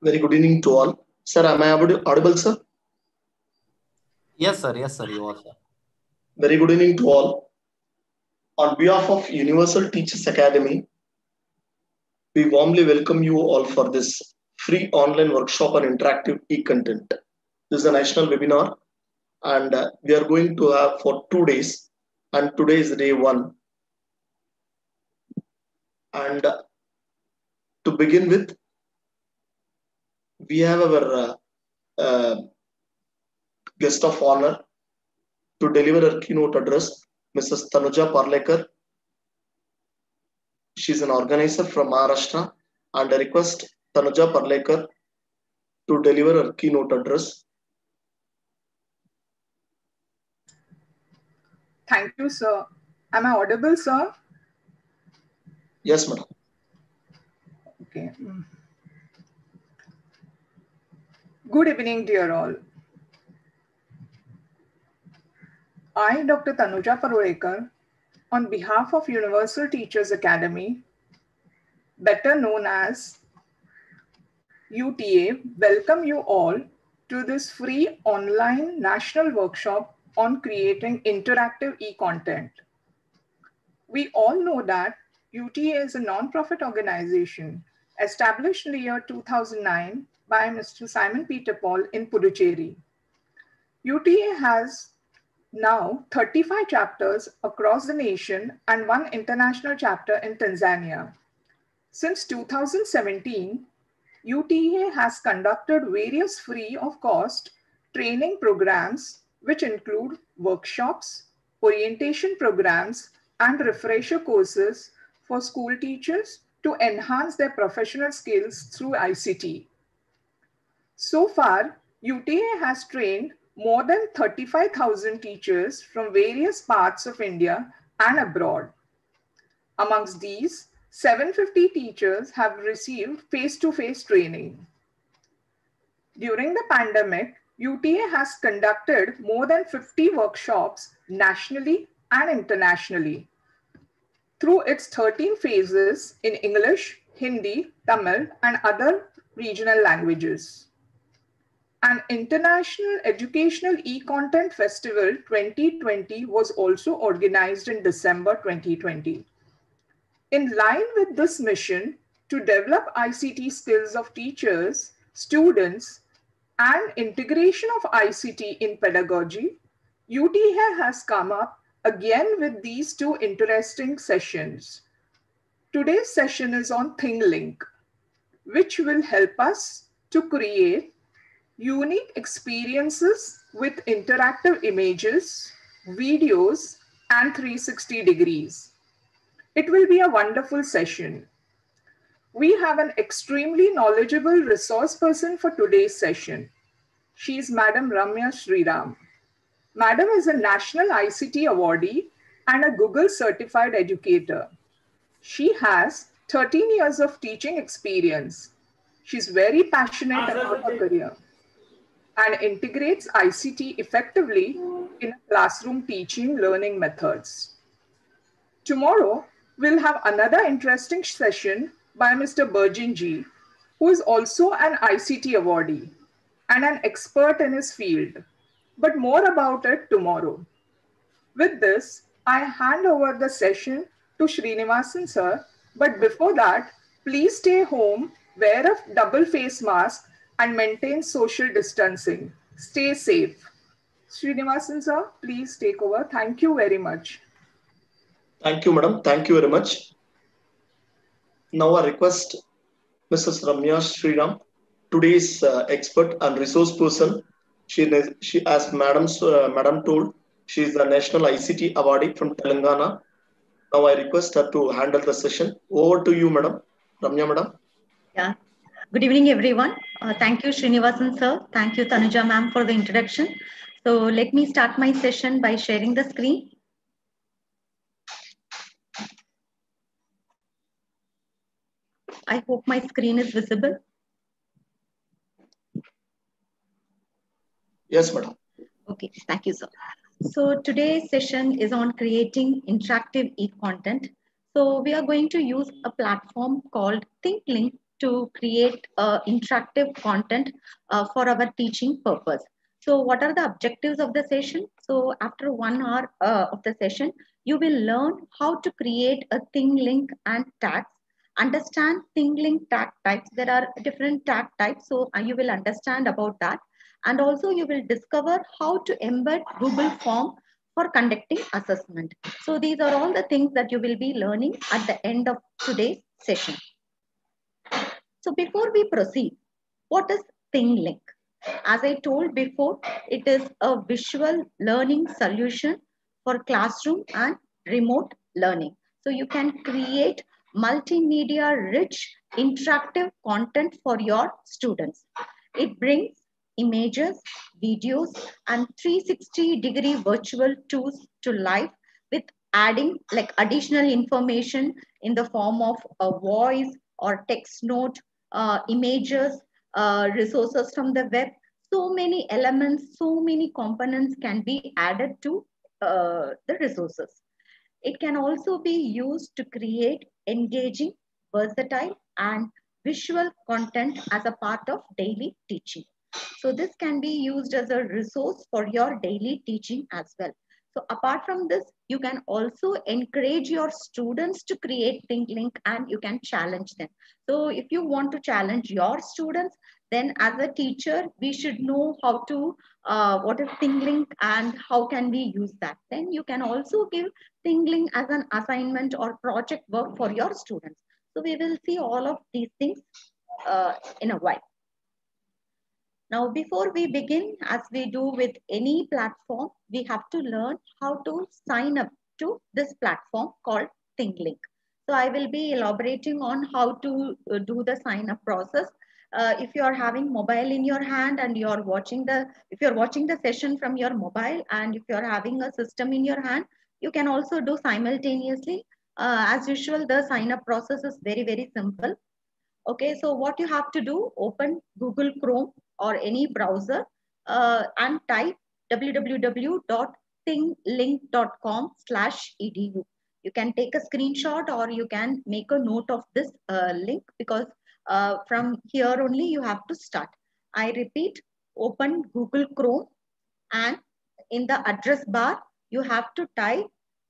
Very good evening to all. Sir, am I audible, sir? Yes, sir. Yes, sir. You are, sir. Very good evening to all. On behalf of Universal Teachers Academy, we warmly welcome you all for this free online workshop on interactive e-content. This is a national webinar and we are going to have for 2 days, and today is day 1. And to begin with, we have our guest of honor to deliver her keynote address, Mrs. Tanuja Parlekar. She's an organizer from Maharashtra, and I request Tanuja Parlekar to deliver her keynote address. Thank you, sir. Am I audible, sir? Yes, madam. Okay. Good evening, dear all. I, Dr. Tanuja Parulekar, on behalf of Universal Teachers Academy, better known as UTA, welcome you all to this free online national workshop on creating interactive e-content. We all know that UTA is a non-profit organization established in the year 2009 by Mr. Simon Peter Paul in Puducherry. UTA has now 35 chapters across the nation and 1 international chapter in Tanzania. Since 2017, UTA has conducted various free of cost training programs, which include workshops, orientation programs, and refresher courses for school teachers to enhance their professional skills through ICT. So far, UTA has trained more than 35,000 teachers from various parts of India and abroad. Amongst these, 750 teachers have received face-to-face training. During the pandemic, UTA has conducted more than 50 workshops nationally and internationally through its 13 phases in English, Hindi, Tamil, and other regional languages. An International Educational E-Content Festival 2020 was also organized in December 2020. In line with this mission to develop ICT skills of teachers, students, and integration of ICT in pedagogy, UTA has come up again with these 2 interesting sessions. Today's session is on ThingLink, which will help us to create unique experiences with interactive images, videos, and 360 degrees. It will be a wonderful session. We have an extremely knowledgeable resource person for today's session. She is Madam Ramya Sriram. Madam is a National ICT Awardee and a Google Certified Educator. She has 13 years of teaching experience. She's very passionate about her career and integrates ICT effectively in classroom teaching learning methods. Tomorrow, we'll have another interesting session by Mr. Burjinji, who is also an ICT awardee and an expert in his field. But more about it tomorrow. With this, I hand over the session to Srinivasan sir. But before that, please stay home, wear a double face mask, and maintain social distancing. Stay safe. Srinivasan sir, please take over. Thank you very much. Thank you, madam. Thank you very much. Now I request Mrs. Ramya Sriram, today's expert and resource person. She as madam told, she is the National ICT Awardee from Telangana. Now I request her to handle the session. Over to you, madam. Ramya, madam. Yeah. Good evening, everyone. Thank you, Srinivasan sir. Thank you, Tanuja ma'am, for the introduction. So let me start my session by sharing the screen. I hope my screen is visible. Yes, madam. Okay, thank you, sir. So today's session is on creating interactive e-content. So we are going to use a platform called ThingLink to create interactive content for our teaching purpose. So what are the objectives of the session? So after 1 hour of the session, you will learn how to create a thing link and tags, understand thing link tag types. There are different tag types, so you will understand about that. And also you will discover how to embed Google Form for conducting assessment. So these are all the things that you will be learning at the end of today's session. So before we proceed, what is ThingLink? As I told before, it is a visual learning solution for classroom and remote learning. So you can create multimedia rich interactive content for your students. It brings images, videos, and 360-degree virtual tours to life with adding like additional information in the form of a voice or text note, images, resources from the web. So many elements, so many components can be added to the resources. It can also be used to create engaging, versatile, and visual content as a part of daily teaching. So this can be used as a resource for your daily teaching as well. So apart from this, you can also encourage your students to create ThingLink and you can challenge them. So if you want to challenge your students, then as a teacher, we should know how to, what is ThingLink and how can we use that. Then you can also give ThingLink as an assignment or project work for your students. So we will see all of these things in a while. Now, before we begin, as we do with any platform, we have to learn how to sign up to this platform called ThingLink. So I will be elaborating on how to do the sign up process. If you are having mobile in your hand and if you're watching the session from your mobile and if you're having a system in your hand, you can also do simultaneously. As usual, the sign up process is very, very simple. Okay, so what you have to do, open Google Chrome or any browser and type www.thinglink.com/edu. You can take a screenshot or you can make a note of this link because from here only you have to start. I repeat, open Google Chrome and in the address bar, you have to type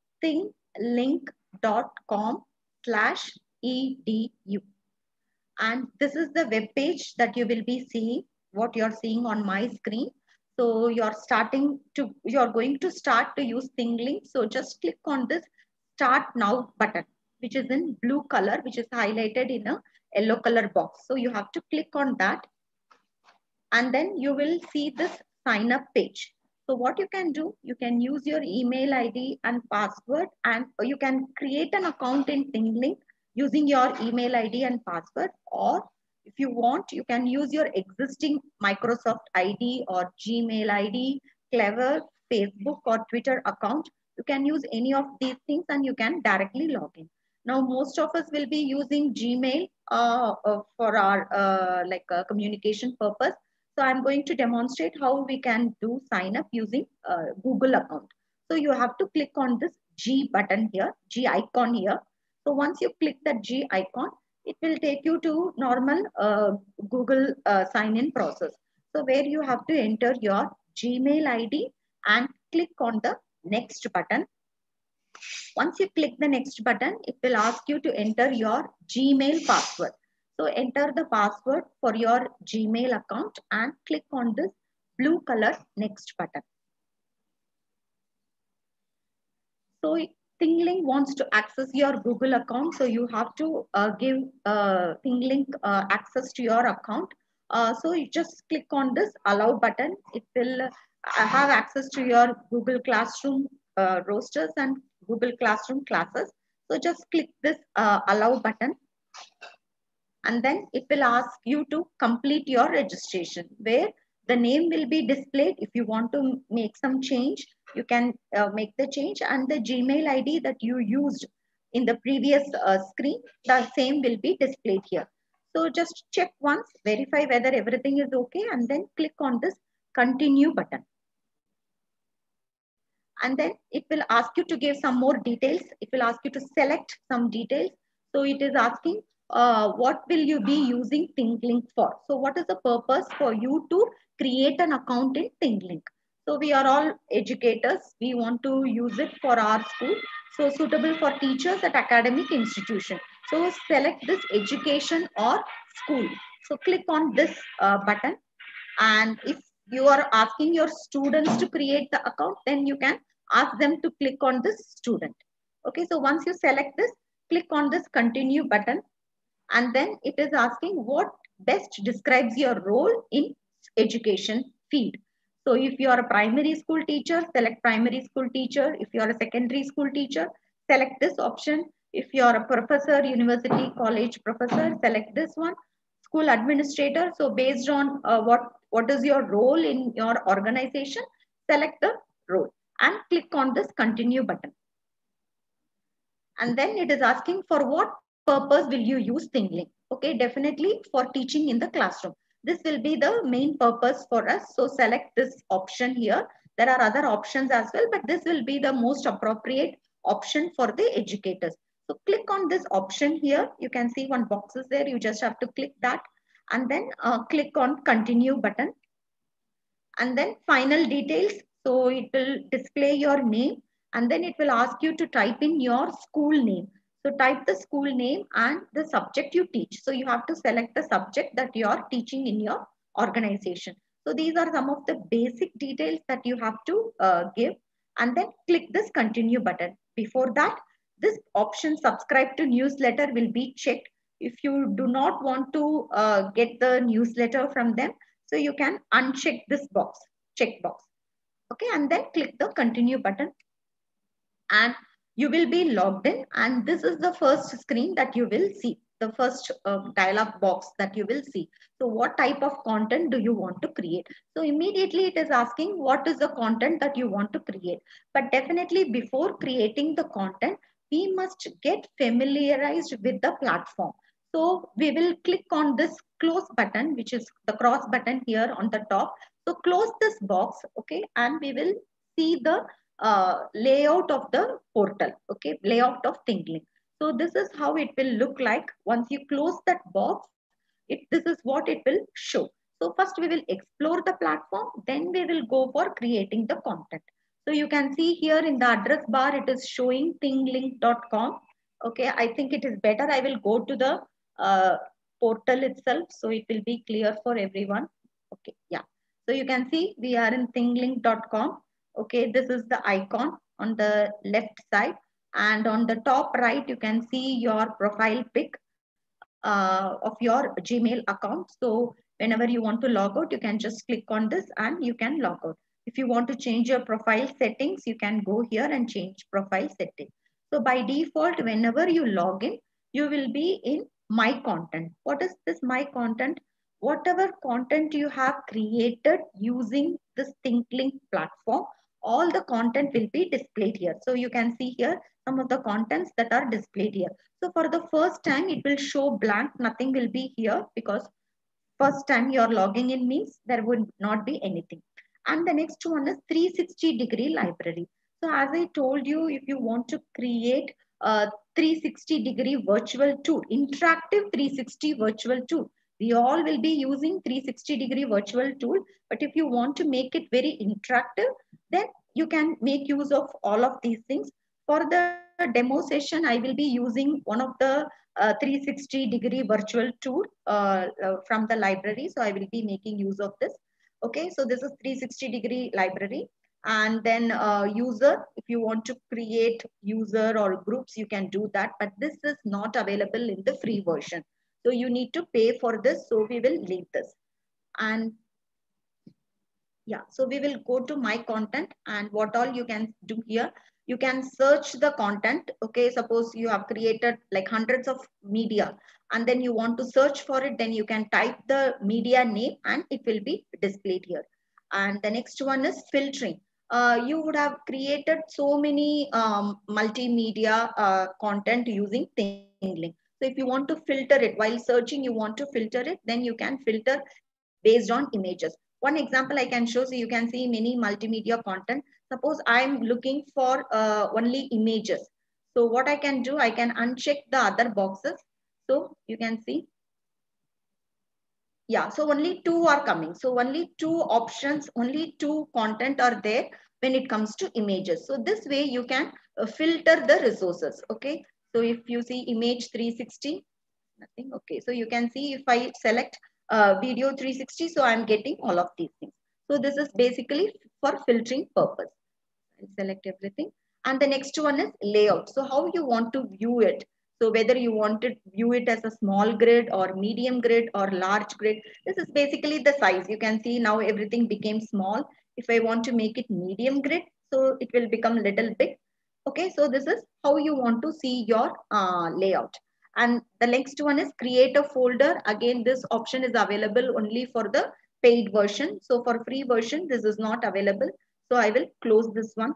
thinglink.com/edu. And this is the web page that you will be seeing, what you're seeing on my screen. So you're going to start to use ThingLink. So just click on this Start Now button, which is in blue color, which is highlighted in a yellow color box. So you have to click on that. And then you will see this sign up page. So what you can do, you can use your email ID and password, and you can create an account in ThingLink using your email ID and password, or if you want, you can use your existing Microsoft ID or Gmail ID, Clever, Facebook or Twitter account. You can use any of these things and you can directly log in. Now, most of us will be using Gmail for our communication purpose. So I'm going to demonstrate how we can do sign up using Google account. So you have to click on this G button here, G icon here. So once you click that G icon, it will take you to normal Google sign in process. So where you have to enter your Gmail ID and click on the next button. Once you click the next button, it will ask you to enter your Gmail password. So enter the password for your Gmail account and click on this blue color next button. So ThingLink wants to access your Google account. So you have to give ThingLink access to your account. So you just click on this allow button. It will have access to your Google Classroom rosters and Google Classroom classes. So just click this allow button. And then it will ask you to complete your registration, where the name will be displayed. If you want to make some change, you can make the change, and the Gmail ID that you used in the previous screen, the same will be displayed here. So just check once, verify whether everything is okay, and then click on this continue button. And then it will ask you to give some more details. It will ask you to select some details. So it is asking, what will you be using ThinkLink for? So what is the purpose for you to create an account in ThinkLink? So we are all educators. We want to use it for our school. So suitable for teachers at academic institution. So select this education or school. So click on this button. And if you are asking your students to create the account, then you can ask them to click on this student. Okay, so once you select this, click on this continue button. And then it is asking what best describes your role in education field. So if you are a primary school teacher, select primary school teacher. If you are a secondary school teacher, select this option. If you are a professor, university, college professor, select this one. School administrator. So based on what is your role in your organization, select the role and click on this continue button. And then it is asking for what purpose will you use ThinkLink? Okay, definitely for teaching in the classroom. This will be the main purpose for us. So select this option here. There are other options as well, but this will be the most appropriate option for the educators. So click on this option here. You can see one box is there. You just have to click that and then click on continue button. And then final details. So it will display your name and then it will ask you to type in your school name. So type the school name and the subject you teach. So you have to select the subject that you are teaching in your organization. So these are some of the basic details that you have to give and then click this continue button. Before that, this option subscribe to newsletter will be checked. If you do not want to get the newsletter from them, so you can uncheck this box, check box. Okay, and then click the continue button and you will be logged in, and this is the first screen that you will see, the first dialog box that you will see. So what type of content do you want to create? So immediately it is asking what is the content that you want to create. But definitely before creating the content, we must get familiarized with the platform. So we will click on this close button, which is the cross button here on the top. So close this box, okay, and we will see the layout of the portal, okay, layout of ThinkLink. So this is how it will look like. Once you close that box, this is what it will show. So first we will explore the platform, then we will go for creating the content. So you can see here in the address bar, it is showing thinklink.com. Okay, I think it is better. I will go to the portal itself, so it will be clear for everyone. Okay, yeah. So you can see we are in thinklink.com. Okay, this is the icon on the left side, and on the top right, you can see your profile pic of your Gmail account. So whenever you want to log out, you can just click on this and you can log out. If you want to change your profile settings, you can go here and change profile settings. So by default, whenever you log in, you will be in My Content. What is this My Content? Whatever content you have created using this ThinkLink platform, all the content will be displayed here. So you can see here some of the contents that are displayed here. So for the first time, it will show blank. Nothing will be here because first time you're logging in means there would not be anything. And the next one is 360-degree library. So as I told you, if you want to create a 360-degree virtual tour, interactive 360 virtual tour, we all will be using 360-degree virtual tool. But if you want to make it very interactive, then you can make use of all of these things. For the demo session, I will be using one of the 360-degree virtual tour from the library. So I will be making use of this. Okay, so this is 360-degree library. And then user, if you want to create user or groups, you can do that. But this is not available in the free version. So you need to pay for this. So we will leave this. And yeah, so we will go to My Content, and what all you can do here. You can search the content. Okay, suppose you have created like hundreds of media and then you want to search for it, then you can type the media name and it will be displayed here. And the next one is filtering. You would have created so many multimedia content using ThinkLink. So if you want to filter it while searching, you want to filter it, then you can filter based on images. One example I can show, so you can see many multimedia content. Suppose I'm looking for only images. So what I can do, I can uncheck the other boxes. So you can see. Yeah, so only two are coming. So only two options, only two content are there when it comes to images. So this way you can filter the resources. Okay. So if you see image 360, nothing. Okay. So you can see if I select video 360, so I'm getting all of these things. So this is basically for filtering purpose. I'll select everything. And the next one is layout. So how you want to view it. So whether you want to view it as a small grid or medium grid or large grid, this is basically the size. You can see now everything became small. If I want to make it medium grid, so it will become little big. Okay, so this is how you want to see your layout. And the next one is create a folder. Again, this option is available only for the paid version. So for free version, this is not available. So I will close this one.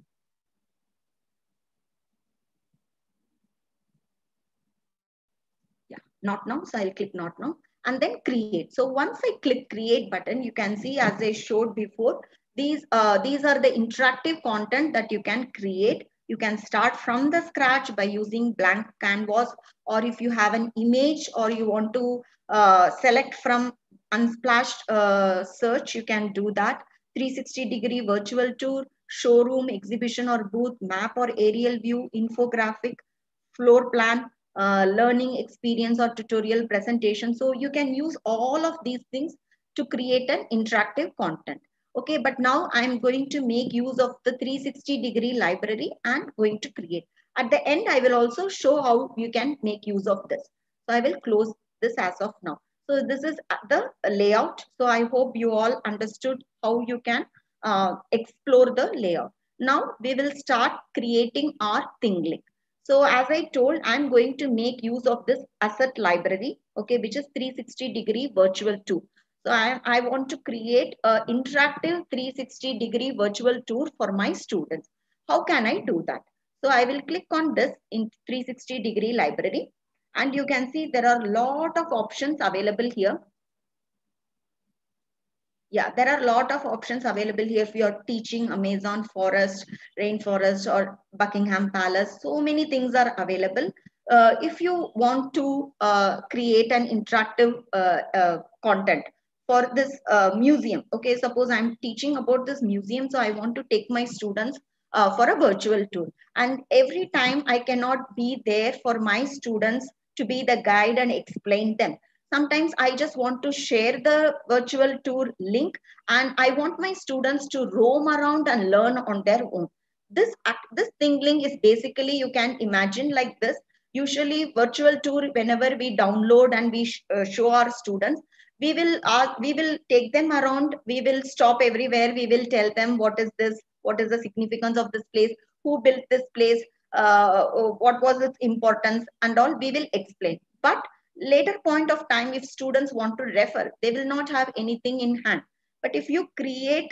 Yeah, not now. So I'll click not now and then create. So once I click create button, you can see as I showed before, these are the interactive content that you can create. You can start from the scratch by using blank canvas, or if you have an image or you want to select from Unsplash search, you can do that. 360-degree virtual tour, showroom, exhibition or booth, map or aerial view, infographic, floor plan, learning experience or tutorial presentation. So you can use all of these things to create an interactive content. Okay, but now I'm going to make use of the 360-degree library and going to create. At the end, I will also show how you can make use of this. So I will close this as of now. So this is the layout. So I hope you all understood how you can explore the layout. Now we will start creating our ThingLink. So as I told, I'm going to make use of this asset library, okay, which is 360-degree virtual tour. So I want to create an interactive 360-degree virtual tour for my students. How can I do that? So I will click on this in 360-degree library, and you can see there are a lot of options available here. Yeah, there are a lot of options available here if you're teaching Amazon forest, rainforest, or Buckingham Palace. So many things are available. If you want to create an interactive content for this museum, okay, suppose I'm teaching about this museum, so I want to take my students for a virtual tour. And every time I cannot be there for my students to be the guide and explain them. Sometimes I just want to share the virtual tour link and I want my students to roam around and learn on their own. This ThingLink is basically, you can imagine like this. Usually virtual tour, whenever we download and we show our students, we will take them around, we will stop everywhere, we will tell them what is this, what is the significance of this place, who built this place, what was its importance and all, we will explain. But later point of time, if students want to refer, they will not have anything in hand. But if you create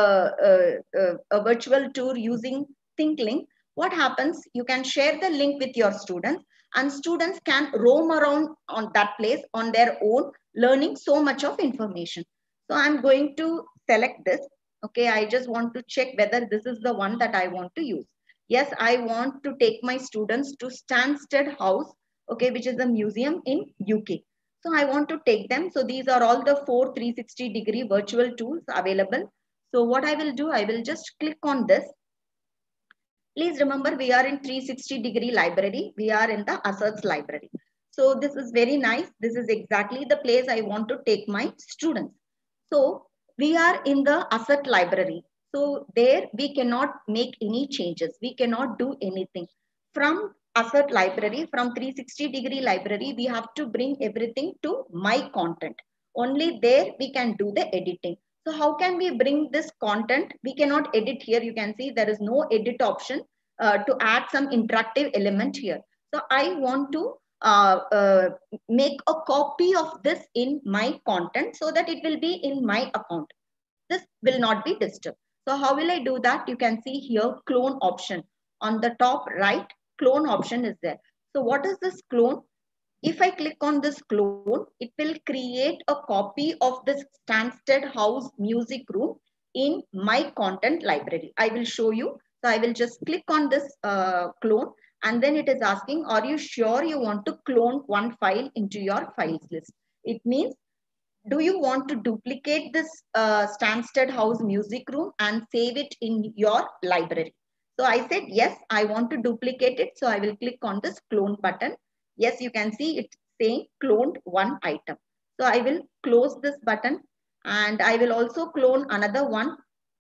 a virtual tour using ThingLink, what happens? You can share the link with your students and students can roam around on that place on their own, learning so much of information. So I'm going to select this. Okay, I just want to check whether this is the one that I want to use. Yes, I want to take my students to Stansted House, okay, which is a museum in UK. So I want to take them. So these are all the 4 360-degree virtual tools available. So what I will do, I will just click on this. Please remember, we are in 360-degree library. We are in the assets library. So this is very nice. This is exactly the place I want to take my students. So we are in the asset library. So there we cannot make any changes. We cannot do anything. From asset library, from 360-degree library, we have to bring everything to my content. Only there we can do the editing. So how can we bring this content? We cannot edit here. You can see there is no edit option to add some interactive element here. So I want to make a copy of this in my content so that it will be in my account. This will not be disturbed. So how will I do that? You can see here clone option. On the top right, clone option is there. So what is this clone? If I click on this clone, it will create a copy of this Stansted House music room in my content library. I will show you. So I will just click on this clone And then it is asking, are you sure you want to clone one file into your files list? It means, do you want to duplicate this Stansted House music room and save it in your library? So I said, yes, I want to duplicate it. So I will click on this clone button. Yes, you can see it saying cloned one item. So I will close this button, and I will also clone another one.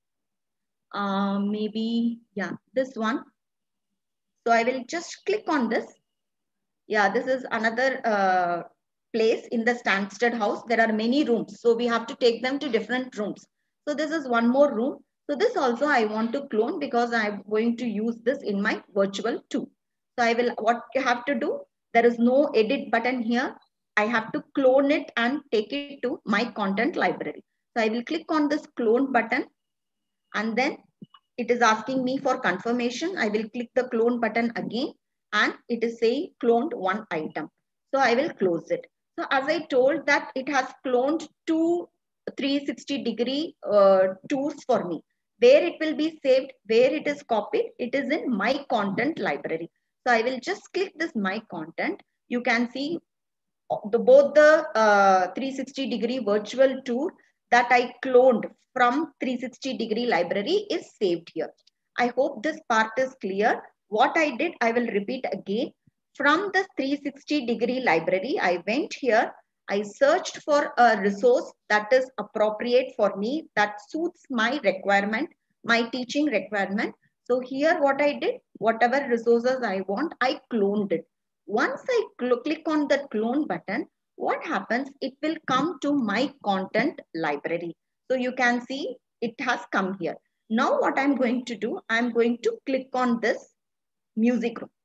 Maybe, yeah, this one. So I will just click on this. Yeah, this is another place in the Stansted House. There are many rooms, so we have to take them to different rooms. So this is one more room. So this also I want to clone because I'm going to use this in my virtual too. So I will, what you have to do, there is no edit button here. I have to clone it and take it to my content library. So I will click on this clone button, and then it is asking me for confirmation. I will click the clone button again, and it is saying cloned one item. So I will close it. So as I told that it has cloned two 360-degree tours for me. Where it will be saved, where it is copied, it is in my content library. So I will just click this my content. You can see both the 360-degree virtual tour that I cloned from 360-degree library is saved here. I hope this part is clear. What I did, I will repeat again. From the 360-degree library, I went here. I searched for a resource that is appropriate for me, that suits my requirement, my teaching requirement. So here what I did, whatever resources I want, I cloned it. Once I click on the clone button, what happens? It will come to my content library. So you can see it has come here. Now what I'm going to do, I'm going to click on this music room.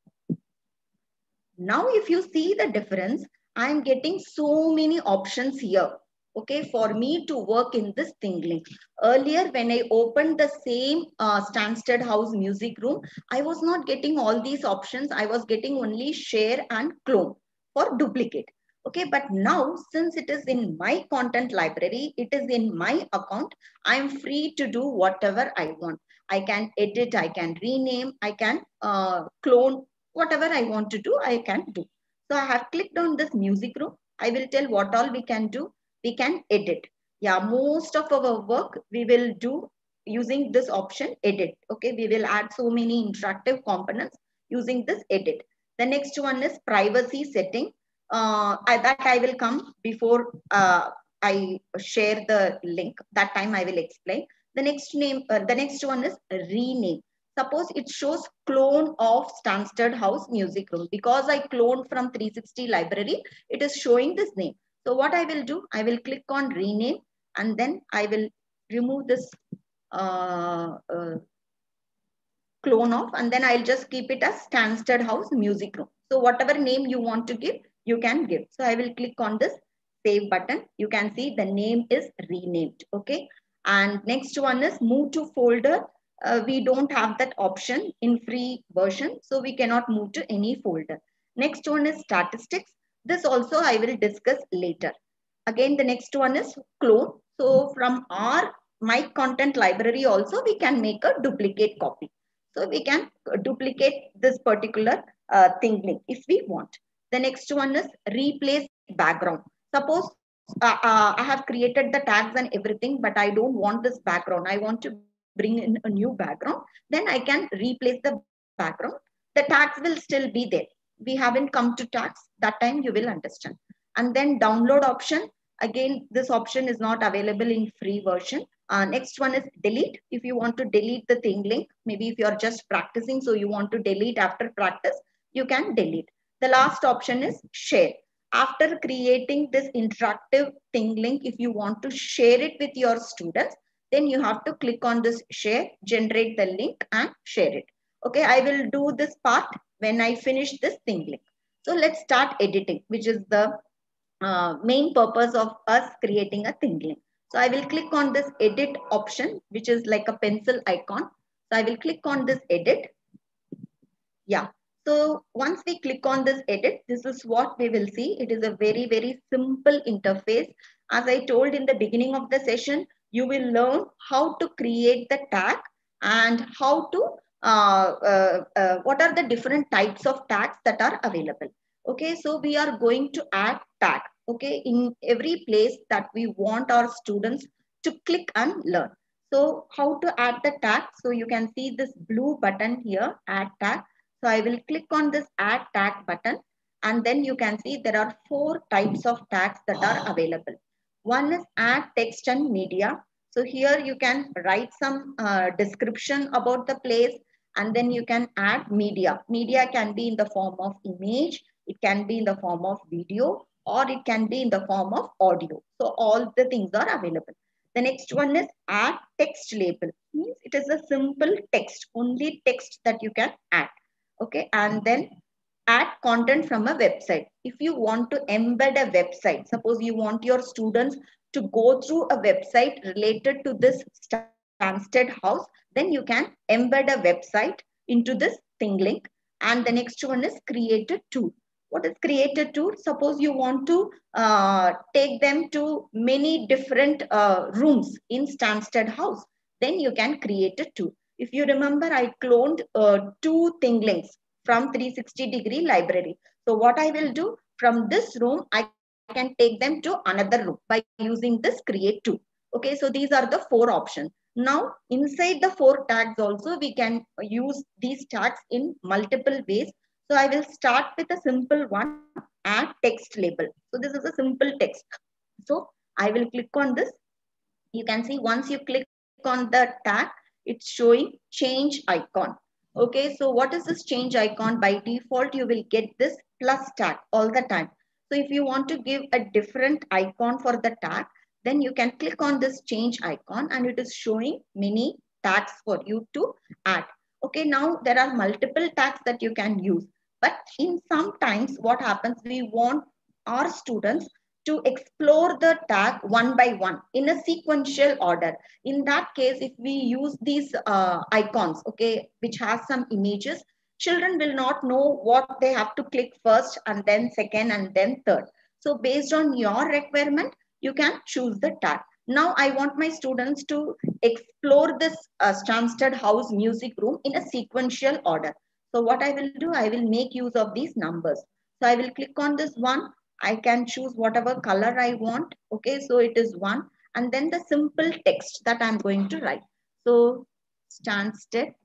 Now if you see the difference, I'm getting so many options here. Okay, for me to work in this ThingLink. Earlier, when I opened the same Stansted House music room, I was not getting all these options. I was getting only share and clone for duplicate. Okay, but now since it is in my content library, it is in my account, I'm free to do whatever I want. I can edit, I can rename, I can clone, whatever I want to do, I can do. So I have clicked on this music room. I will tell what all we can do. We can edit. Yeah, most of our work we will do using this option edit. Okay, we will add so many interactive components using this edit. The next one is privacy setting. That I will come before I share the link. That time I will explain. The next one is rename. Suppose it shows clone of Stansted House music room. Because I cloned from 360 library, it is showing this name. So what I will do, I will click on rename, and then I will remove this clone off, and then I'll just keep it as Stansted House music room. So whatever name you want to give, you can give. So I will click on this save button. You can see the name is renamed. Okay. And next one is move to folder. We don't have that option in free version, so we cannot move to any folder. Next one is statistics. This also I will discuss later. Again, the next one is clone. So from my content library also, we can make a duplicate copy. So we can duplicate this particular ThingLink if we want. The next one is replace background. Suppose I have created the tags and everything, but I don't want this background. I want to bring in a new background. Then I can replace the background. The tags will still be there. We haven't come to tags. That time you will understand. And then download option. Again, this option is not available in free version. Next one is delete. If you want to delete the ThingLink, maybe if you're just practicing, so you want to delete after practice, you can delete. The last option is share. After creating this interactive ThingLink, if you want to share it with your students, then you have to click on this share, generate the link and share it. Okay, I will do this part when I finish this ThingLink. So let's start editing, which is the main purpose of us creating a ThingLink. So I will click on this edit option, which is like a pencil icon. So I will click on this edit. Yeah. So once we click on this edit, this is what we will see. It is a very, very simple interface. As I told in the beginning of the session, you will learn how to create the tag and how to what are the different types of tags that are available. Okay, so we are going to add tag, okay, in every place that we want our students to click and learn. So how to add the tag? So you can see this blue button here, add tag. So I will click on this add tag button, and then you can see there are 4 types of tags that are available. One is add text and media. So here you can write some description about the place, and then you can add media. Media can be in the form of image, it can be in the form of video, or it can be in the form of audio. So all the things are available. The next one is add text label. Means it is a simple text, only text that you can add. Okay, and then add content from a website. If you want to embed a website, suppose you want your students to go through a website related to this Stansted House, then you can embed a website into this thing link. And the next one is create a tour. What is create a tour? Suppose you want to take them to many different rooms in Stansted House, then you can create a tour. If you remember, I cloned 2 thing links from 360-degree library. So what I will do, from this room, I can take them to another room by using this create tool. Okay, so these are the 4 options. Now, inside the 4 tags also, we can use these tags in multiple ways. So I will start with a simple one, add text label. So this is a simple text. So I will click on this. You can see once you click on the tag, it's showing change icon. Okay, so what is this change icon? By default, you will get this plus tag all the time. So if you want to give a different icon for the tag, then you can click on this change icon and it is showing many tags for you to add. Okay, now there are multiple tags that you can use. But in sometimes what happens, we want our students to explore the tag one by one in a sequential order. In that case, if we use these icons, okay, which has some images, children will not know what they have to click first and then second and then third. So based on your requirement, you can choose the tag. Now I want my students to explore this Stansted House music room in a sequential order. So what I will do, I will make use of these numbers. So I will click on this one. I can choose whatever color I want. Okay, so it is 1. And then the simple text that I'm going to write. So Stansted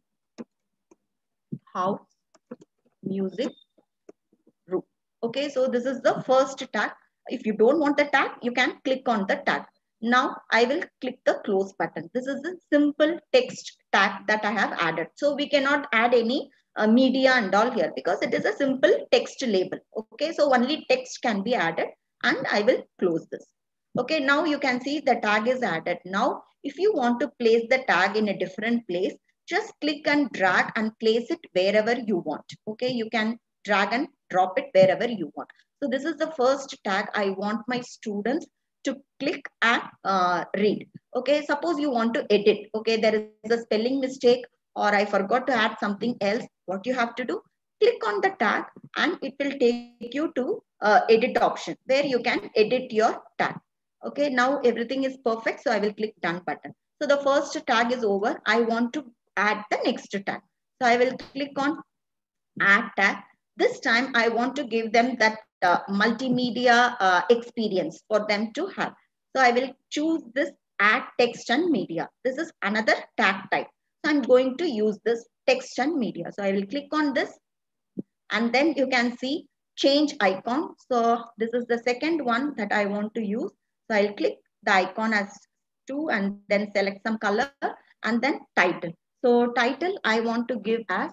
House music room. Okay, so this is the first tag. If you don't want the tag, you can click on the tag. Now I will click the close button. This is the simple text tag that I have added. So we cannot add any media and all here because it is a simple text label. Okay, so only text can be added and I will close this. Okay, now you can see the tag is added. Now, if you want to place the tag in a different place, just click and drag and place it wherever you want. Okay, you can drag and drop it wherever you want. So this is the first tag I want my students to click and read. Okay, suppose you want to edit. Okay, there is a spelling mistake or I forgot to add something else. What you have to do, click on the tag and it will take you to edit option where you can edit your tag. Okay, now everything is perfect. So I will click done button. So the first tag is over. I want to add the next tag. So I will click on add tag. This time I want to give them that multimedia experience for them to have. So I will choose this add text and media. This is another tag type. So I'm going to use this text and media. So I will click on this and then you can see change icon. So this is the second one that I want to use. So I'll click the icon as 2 and then select some color and then title. So title I want to give as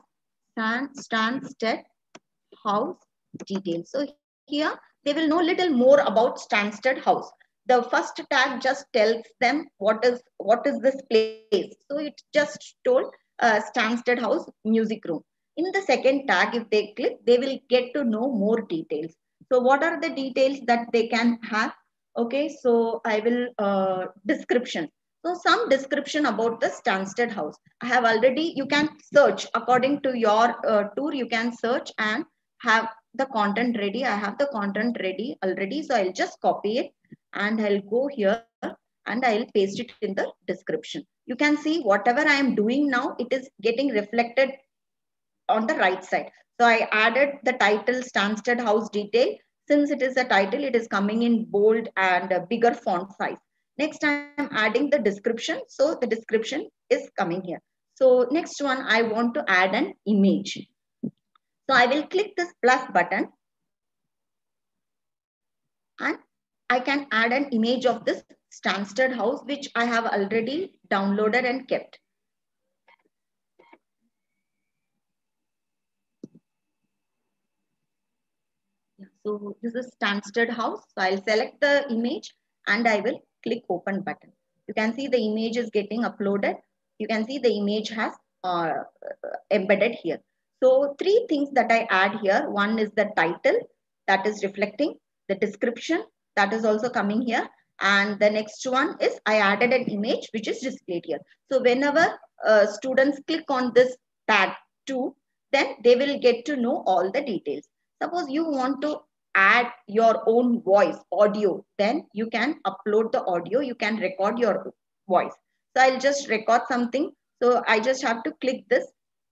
Stansted House details. So here they will know little more about Stansted House. The first tag just tells them what is this place. So it just told Stansted House music room. In the second tag, if they click, they will get to know more details. So what are the details that they can have? Okay, so I will description. So some description about the Stansted House. I have already, you can search according to your tour, you can search and have the content ready. I have the content ready already. So I'll just copy it and I'll go here and I'll paste it in the description. You can see whatever I am doing now, it is getting reflected on the right side. So I added the title Stansted House detail. Since it is a title, it is coming in bold and a bigger font size. Next, I'm adding the description. So the description is coming here. So next one, I want to add an image. So I will click this plus button and I can add an image of this Stansted House, which I have already downloaded and kept. So this is Stansted House. So I'll select the image and I will click open button. You can see the image is getting uploaded. You can see the image has embedded here. So three things that I add here. One is the title that is reflecting, the description that is also coming here. And the next one is I added an image which is displayed here. So whenever students click on this tag 2, then they will get to know all the details. Suppose you want to add your own voice, audio, then you can upload the audio, you can record your voice. So I'll just record something. So I just have to click this.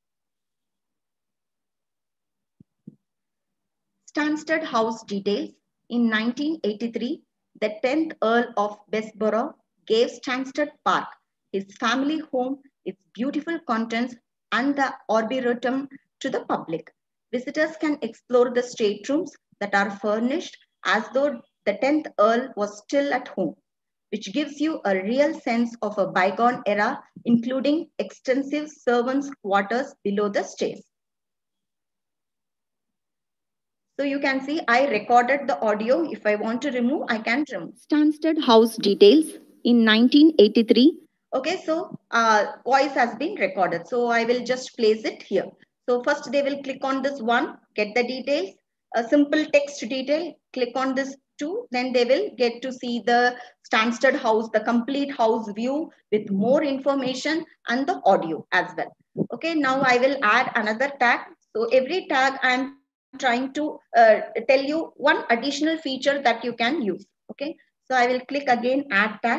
Stansted House details. In 1983, the 10th Earl of Bessborough gave Stansted Park his family home, its beautiful contents, and the arboretum to the public. Visitors can explore the staterooms that are furnished as though the 10th Earl was still at home, which gives you a real sense of a bygone era, including extensive servants' quarters below the stairs. So you can see I recorded the audio. If I want to remove, I can remove. Stansted House details in 1983. Okay, so voice has been recorded. So I will just place it here. So first they will click on this one, get the details, a simple text detail, click on this 2, then they will get to see the Stansted House, the complete house view with more information and the audio as well. Okay, now I will add another tag. So every tag I am trying to tell you one additional feature that you can use. Okay, so I will click again add tag.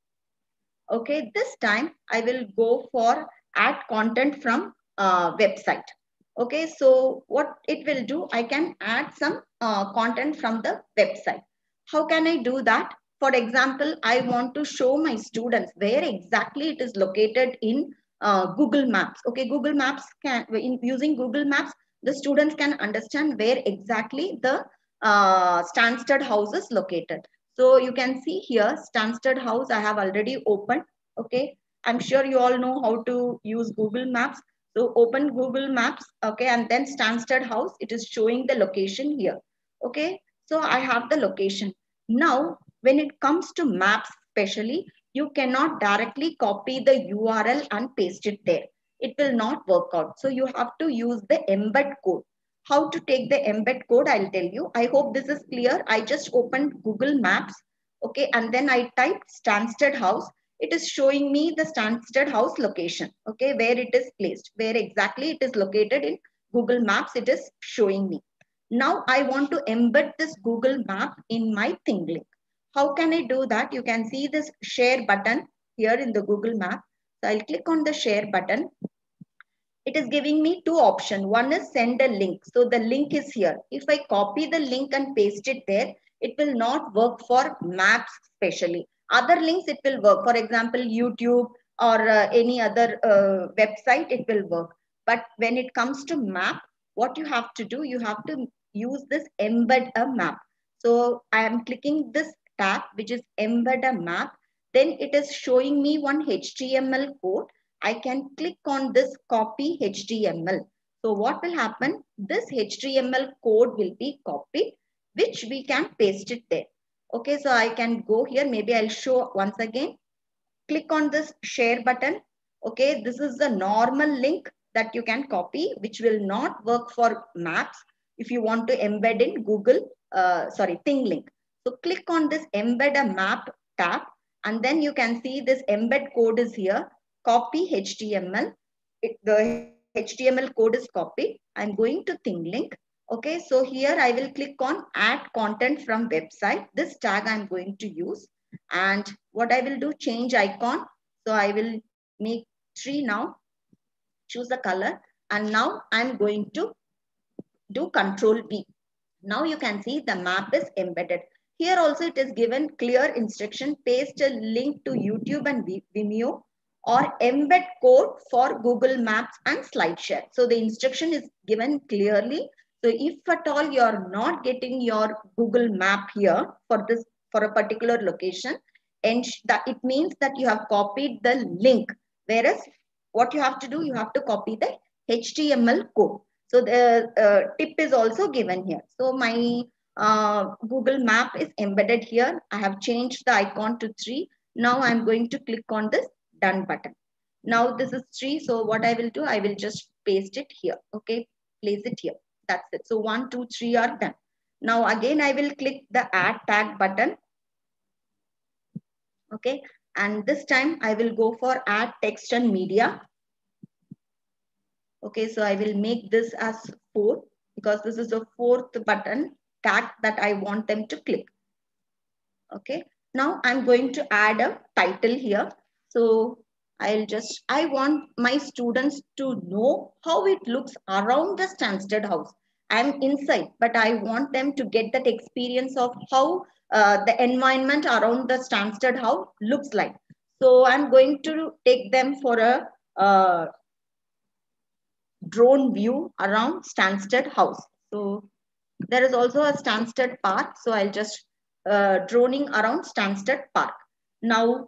Okay, this time I will go for add content from website. Okay, so what it will do, I can add some content from the website. How can I do that? For example, I want to show my students where exactly it is located in Google Maps. Okay, Google Maps using Google Maps, the students can understand where exactly the Stansted House is located. So you can see here, Stansted House, I have already opened. Okay, I'm sure you all know how to use Google Maps. So open Google Maps, okay, and then Stansted House, it is showing the location here. Okay, so I have the location. Now, when it comes to maps especially, you cannot directly copy the URL and paste it there. It will not work out. So you have to use the embed code. How to take the embed code, I'll tell you. I hope this is clear. I just opened Google Maps, okay, and then I typed Stansted House. It is showing me the Stansted House location, okay, where it is placed, where exactly it is located in Google Maps, it is showing me. Now I want to embed this Google Map in my ThingLink. How can I do that? You can see this share button here in the Google Map. So I'll click on the share button. It is giving me two options. One is send a link. So the link is here. If I copy the link and paste it there, it will not work for maps especially. Other links it will work. For example, YouTube or any other website, it will work. But when it comes to map, what you have to do, you have to use this embed a map. So I am clicking this tab, which is embed a map. Then it is showing me one HTML code. I can click on this copy HTML. So what will happen? This HTML code will be copied, which we can paste it there. Okay, so I can go here. Maybe I'll show once again. Click on this share button. Okay, this is the normal link that you can copy, which will not work for maps if you want to embed in Google, ThingLink. So click on this embed a map tab, and then you can see this embed code is here. Copy HTML. The HTML code is copied. I'm going to ThingLink. Okay, so here I will click on add content from website. This tag I'm going to use. And what I will do, change icon. So I will make tree now, choose the color. And now I'm going to do Control V. Now you can see the map is embedded. Here also it is given clear instruction, paste a link to YouTube and Vimeo or embed code for Google Maps and SlideShare. So the instruction is given clearly. So if at all you are not getting your Google Map here for this, for a particular location, and that it means that you have copied the link. Whereas what you have to do, you have to copy the HTML code. So the tip is also given here. So my Google Map is embedded here. I have changed the icon to tree. Now I'm going to click on this done button. Now this is tree. So what I will do, I will just paste it here. Okay, place it here. That's it. So 1, 2, 3 are done. Now again, I will click the add tag button. Okay, and this time I will go for add text and media. Okay, so I will make this as 4 because this is the 4th button tag that I want them to click. Okay, now I'm going to add a title here. So I want my students to know how it looks around the Stansted House. I'm inside, but I want them to get that experience of how the environment around the Stansted House looks like. So I'm going to take them for a drone view around Stansted House. So there is also a Stansted Park. So I'll just droning around Stansted Park. Now,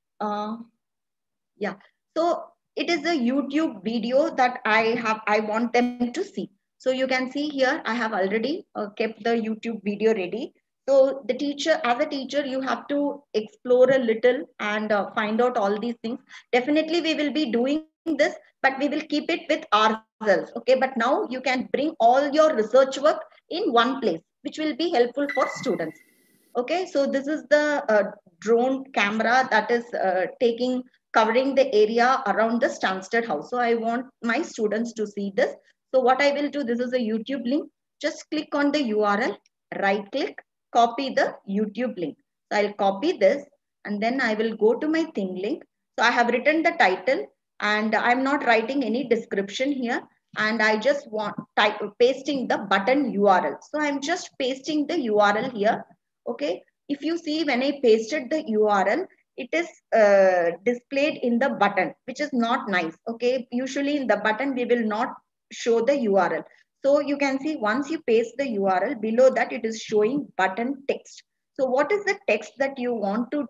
yeah. So it is a YouTube video that I want them to see. So you can see here, I have already kept the YouTube video ready. So the teacher, as a teacher, you have to explore a little and find out all these things. Definitely we will be doing this, but we will keep it with ourselves. Okay, but now you can bring all your research work in one place, which will be helpful for students. Okay, so this is the drone camera that is covering the area around the Stansted House. So I want my students to see this. So what I will do, this is a YouTube link. Just click on the URL, right click, copy the YouTube link. So I'll copy this and then I will go to my thing link. So I have written the title and I'm not writing any description here. And I just want pasting the button URL. So I'm just pasting the URL here. Okay. If you see when I pasted the URL, it is displayed in the button, which is not nice. Okay. Usually in the button, we will not show the URL. So you can see once you paste the URL, below that it is showing button text. So what is the text that you want to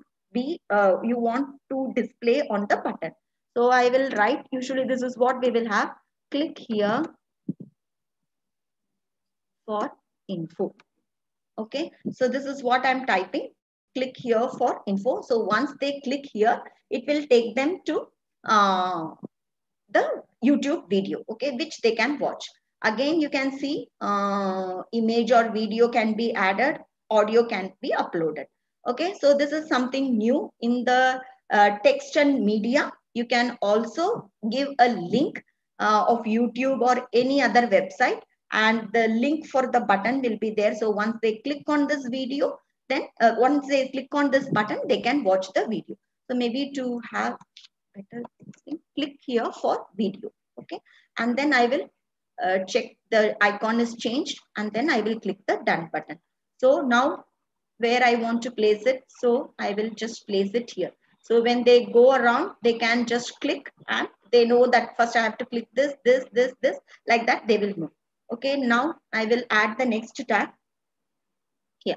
display on the button? So I will write, usually this is what we will have. Click here for info. Okay, so this is what I'm typing. Click here for info. So once they click here, it will take them to the YouTube video, okay, which they can watch. Again, you can see image or video can be added, audio can be uploaded. Okay, so this is something new in the text and media. You can also give a link of YouTube or any other website, and the link for the button will be there. So once they click on this video, then once they click on this button, they can watch the video. So maybe to have better thing, click here for video. Okay, and then I will check the icon is changed, and then I will click the done button. So now where I want to place it, so I will just place it here. So when they go around, they can just click and they know that first I have to click this, like that they will know. Okay, now I will add the next tag here.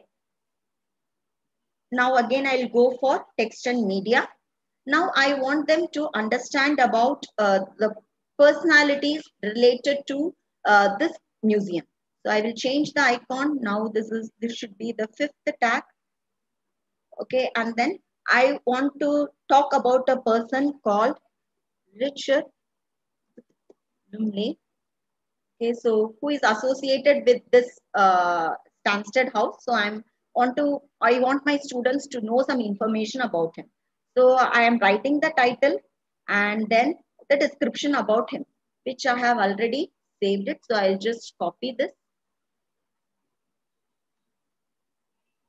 Now again, I'll go for text and media. Now I want them to understand about the personalities related to this museum. So I will change the icon. Now this should be the 5th tag. Okay, and then I want to talk about a person called Richard Lumley. Okay, so who is associated with this Stansted House? So I want my students to know some information about him. So I am writing the title and then the description about him, which I have already saved it. So I'll just copy this.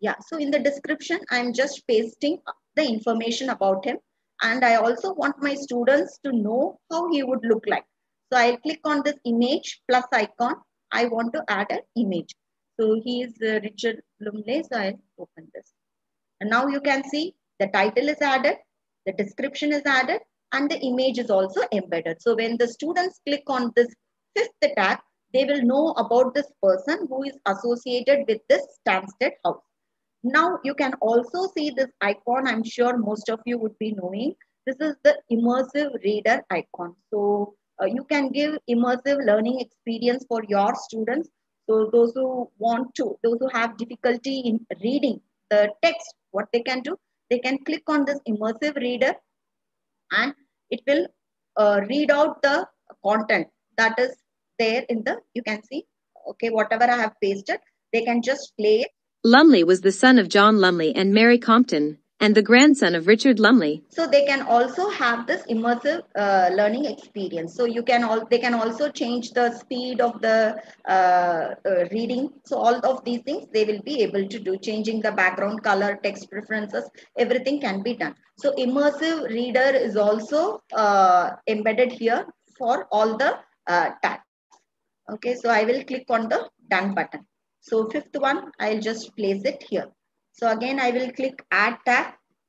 Yeah, so in the description, I'm just pasting the information about him. And I also want my students to know how he would look like. So I'll click on this image plus icon. I want to add an image. So he is Richard Lumley. So I'll open this. And now you can see the title is added, the description is added, and the image is also embedded. So when the students click on this fifth tag, they will know about this person who is associated with this Stansted House. Now you can also see this icon. I'm sure most of you would be knowing. This is the immersive reader icon. So you can give immersive learning experience for your students. So those who those who have difficulty in reading the text, what they can do, they can click on this immersive reader and it will read out the content that is there in the, you can see, okay, whatever I have pasted, they can just play it. Lumley was the son of John Lumley and Mary Compton, and the grandson of Richard Lumley. So they can also have this immersive learning experience. So they can also change the speed of the reading. So all of these things they will be able to do. Changing the background color, text preferences, everything can be done. So immersive reader is also embedded here for all the tags. Okay, so I will click on the done button. So fifth one, I'll just place it here. So again, I will click add tag.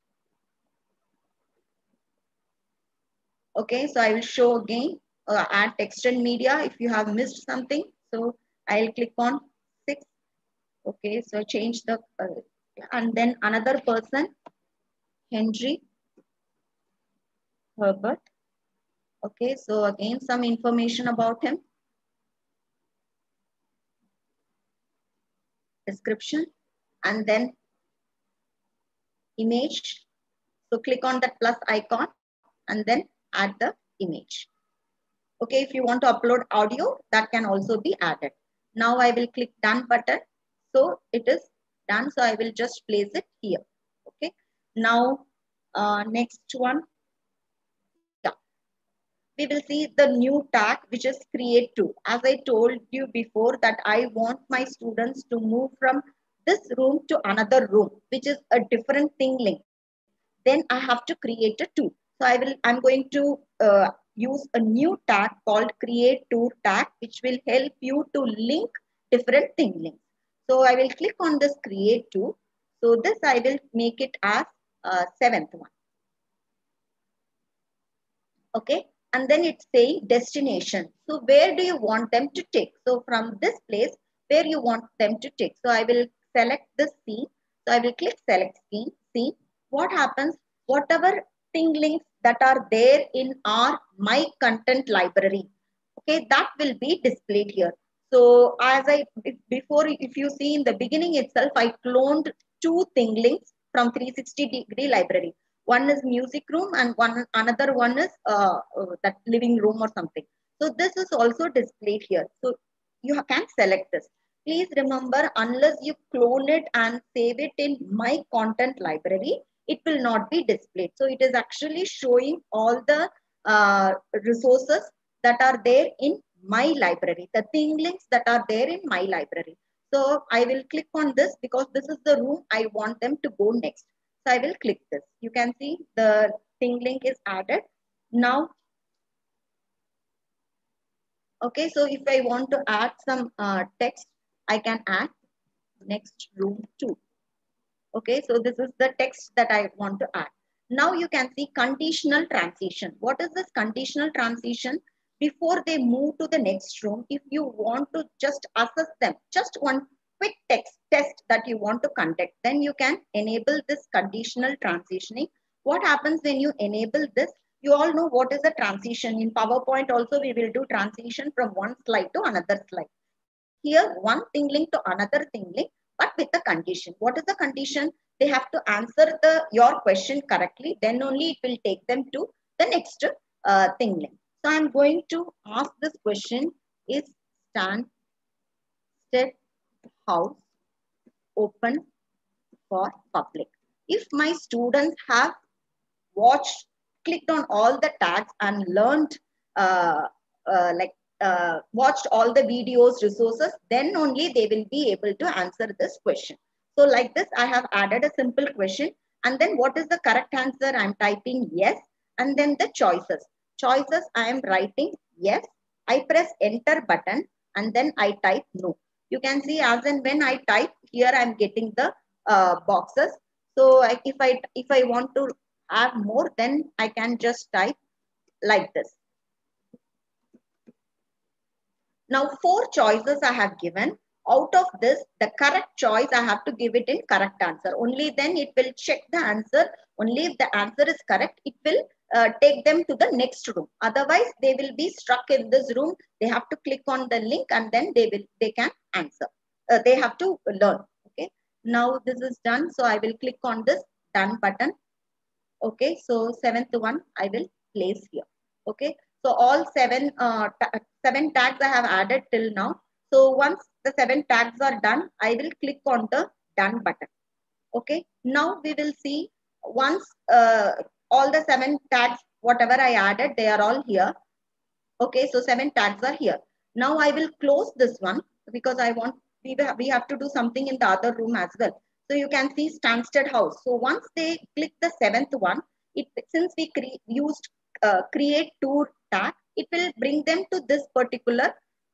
Okay, so I will show again add text and media if you have missed something. So I'll click on 6. Okay, so change the, and then another person, Henry Herbert. Okay, so again, some information about him. Description and then image. So click on that plus icon and then add the image. Okay, if you want to upload audio, that can also be added. Now I will click done button. So it is done. So I will just place it here. Okay, now next one. Yeah, we will see the new tag, which is create to. As I told you before that I want my students to move from this room to another room, which is a different thing link. Then I have to create a tool. So I'm going to use a new tag called create tour tag, which will help you to link different thing links. So I will click on this create tool. So this I will make it as 7th one. Okay, and then it's saying destination. So where do you want them to take? So from this place, where you want them to take. So I will select this scene. So I will click select scene. What happens? Whatever thing links that are there in our my content library, okay, that will be displayed here. So as if you see in the beginning itself, I cloned 2 thing links from 360-degree library. One is music room and another one is that living room or something. So this is also displayed here. So you can select this. Please remember, unless you clone it and save it in my content library, it will not be displayed. So it is actually showing all the resources that are there in my library, the thing links that are there in my library. So I will click on this because this is the room I want them to go next. So I will click this. You can see the thing link is added. Now, okay, so if I want to add some text, I can add next room 2. Okay, so this is the text that I want to add. Now you can see conditional transition. What is this conditional transition? Before they move to the next room, if you want to just assess them, just one quick test that you want to conduct, then you can enable this conditional transitioning. What happens when you enable this? You all know what is the transition. In PowerPoint also we will do transition from one slide to another slide. Here one thing link to another thing link, but with a condition. What is the condition? They have to answer your question correctly. Then only it will take them to the next thing link. So I'm going to ask this question: is Stansted House open for public? If my students have watched, clicked on all the tags and learned watched all the videos, resources, then only they will be able to answer this question. So like this, I have added a simple question. And then what is the correct answer? I'm typing yes. And then the choices. Choices, I am writing yes. I press enter button and then I type no. You can see as and when I type here, I'm getting the boxes. So if I want to have more, then I can just type like this. Now 4 choices I have given. Out of this, the correct choice I have to give it in correct answer. Only then it will check the answer. Only if the answer is correct, it will take them to the next room. Otherwise, they will be stuck in this room. They have to click on the link and then they can answer. They have to learn. Okay. Now this is done. So I will click on this done button. Okay. So 7th one I will place here. Okay. So all 7 tags I have added till now. So once the 7 tags are done, I will click on the done button. Okay. Now we will see once all the 7 tags, whatever I added, they are all here. Okay. So 7 tags are here. Now I will close this one because we have to do something in the other room as well. So you can see Stansted House. So once they click the 7th one, since we used create tour tag, it will bring them to this particular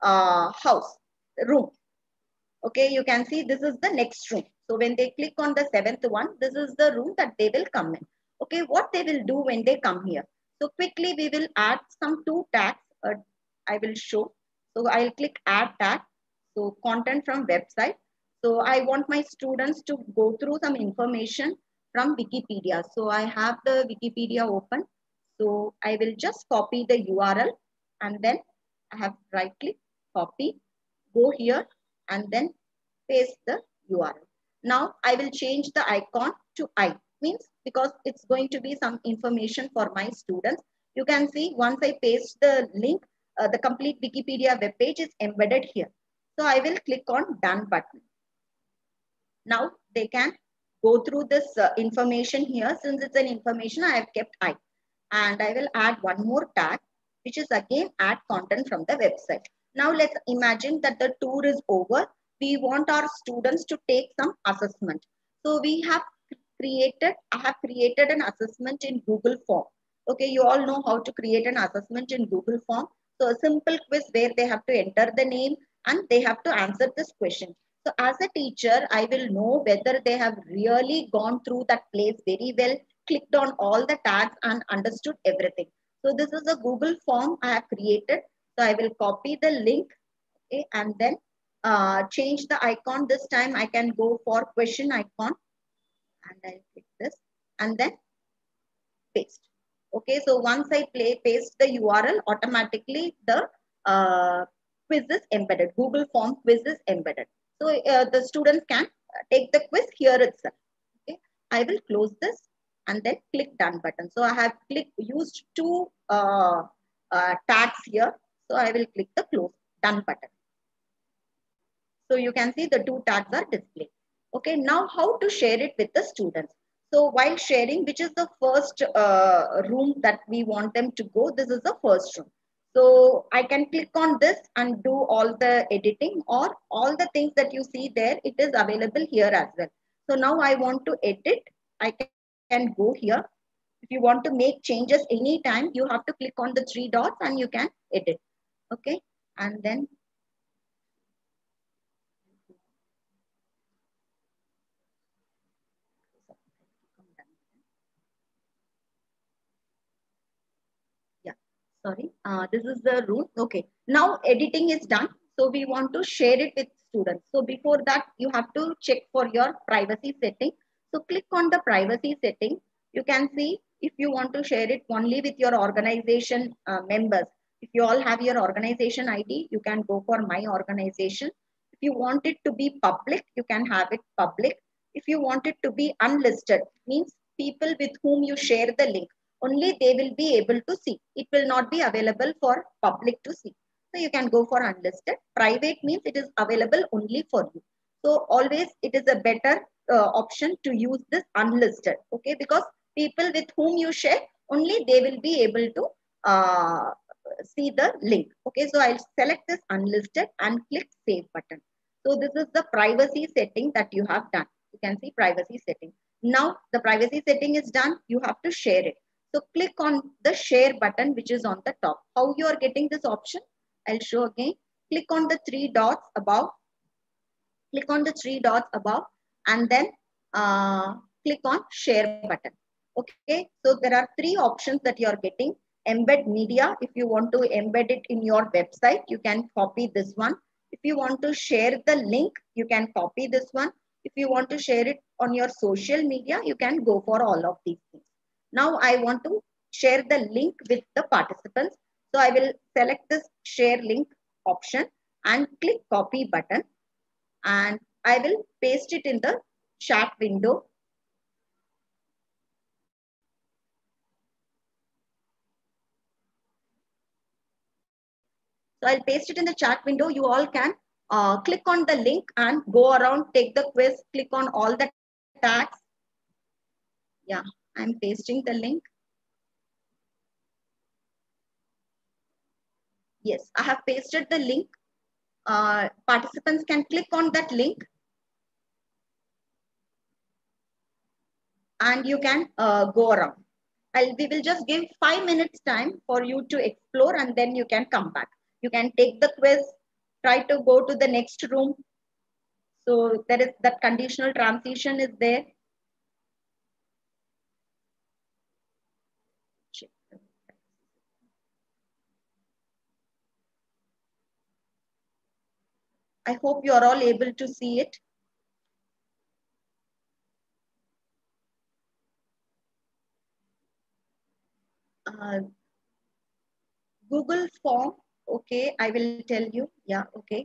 room. Okay, you can see this is the next room. So when they click on the 7th one, this is the room that they will come in. Okay, what they will do when they come here. So quickly we will add some 2 tags. I will show. So I'll click add tag. So content from website. So I want my students to go through some information from Wikipedia. So I have the Wikipedia open. So I will just copy the URL and then I have right click, copy, go here and then paste the URL. Now I will change the icon to I, means because it's going to be some information for my students. You can see once I paste the link, the complete Wikipedia web page is embedded here. So I will click on done button. Now they can go through this information here. Since it's an information, I have kept I. And I will add one more tag, which is again add content from the website. Now let's imagine that the tour is over. We want our students to take some assessment. So I have created an assessment in Google Form. Okay, you all know how to create an assessment in Google Form. So a simple quiz where they have to enter the name and they have to answer this question. So as a teacher, I will know whether they have really gone through that place very well, clicked on all the tags and understood everything. So this is a Google form I have created. So I will copy the link, okay, and then change the icon. This time I can go for question icon and I'll click this and then paste. Okay, so once I paste the URL, automatically the quiz is embedded. Google form quiz is embedded. So the students can take the quiz here itself. Okay, I will close this and then click done button. So I have used 2 tags here. So I will click the close done button. So you can see the 2 tags are displayed. Okay, now how to share it with the students. So while sharing, which is the first room that we want them to go, this is the first room. So I can click on this and do all the editing, or all the things that you see there, it is available here as well. So now I want to edit. I can go here. If you want to make changes anytime, you have to click on the 3 dots and you can edit. Okay, and then sorry, this is the room. Okay, now editing is done. So we want to share it with students. So before that, you have to check for your privacy setting. So click on the privacy setting. You can see if you want to share it only with your organization members. If you all have your organization ID, you can go for my organization. If you want it to be public, you can have it public. If you want it to be unlisted, means people with whom you share the link, only they will be able to see. It will not be available for public to see. So you can go for unlisted. Private means it is available only for you. So always it is a better option to use this unlisted. Okay, because people with whom you share, only they will be able to see the link. Okay, so I'll select this unlisted and click save button. So this is the privacy setting that you have done. If can see privacy setting. Now the privacy setting is done. You have to share it. So click on the share button, which is on the top. How you are getting this option? I'll show again. Click on the three dots above. Click on the three dots above and then click on share button. Okay, so there are three options that you are getting. Embed media. If you want to embed it in your website, you can copy this one. If you want to share the link, you can copy this one. If you want to share it on your social media, you can go for all of these things. Now I want to share the link with the participants. So I will select this share link option and click copy button. And I will paste it in the chat window. So I'll paste it in the chat window. You all can click on the link and go around, take the quiz, click on all the tags. Yeah, I'm pasting the link. Yes, I have pasted the link. Participants can click on that link. And you can go around. We will just give 5 minutes time for you to explore and then you can come back. You can take the quiz, try to go to the next room. So there is that conditional transition is there. I hope you are all able to see it. Google form. Okay, I will tell you. Yeah, okay.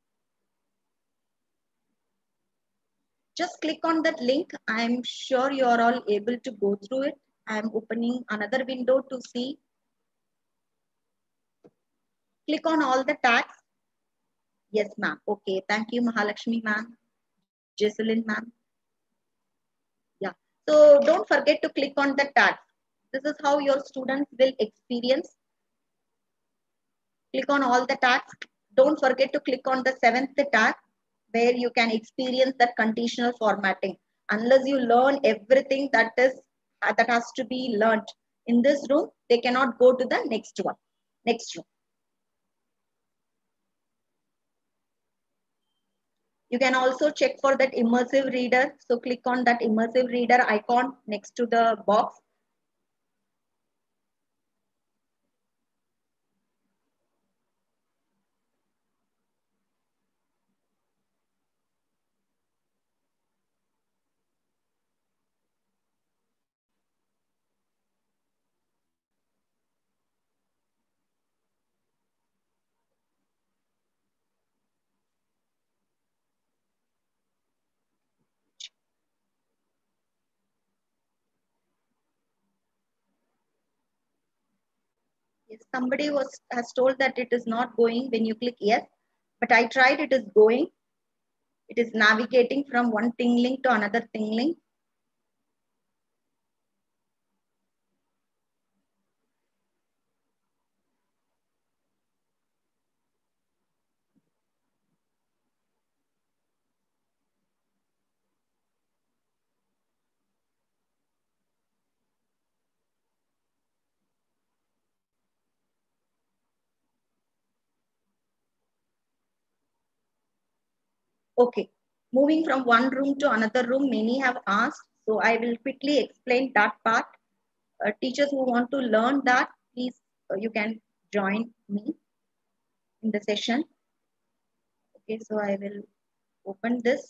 Just click on that link. I'm sure you are all able to go through it. I'm opening another window to see. Click on all the tags. Yes, ma'am. Okay, thank you, Mahalakshmi, ma'am. Jesselyn, ma'am. Yeah, so don't forget to click on the tags. This is how your students will experience. Click on all the tags. Don't forget to click on the 7th tag where you can experience that conditional formatting. Unless you learn everything that has to be learned in this room, they cannot go to the next one. Next room. You can also check for that immersive reader. So click on that immersive reader icon next to the box. Yes, somebody has told that it is not going when you click yes, but I tried, it is going. It is navigating from one thing link to another thing link. Okay, moving from one room to another room, many have asked. So I will quickly explain that part. Teachers who want to learn that, please, you can join me in the session. Okay, so I will open this.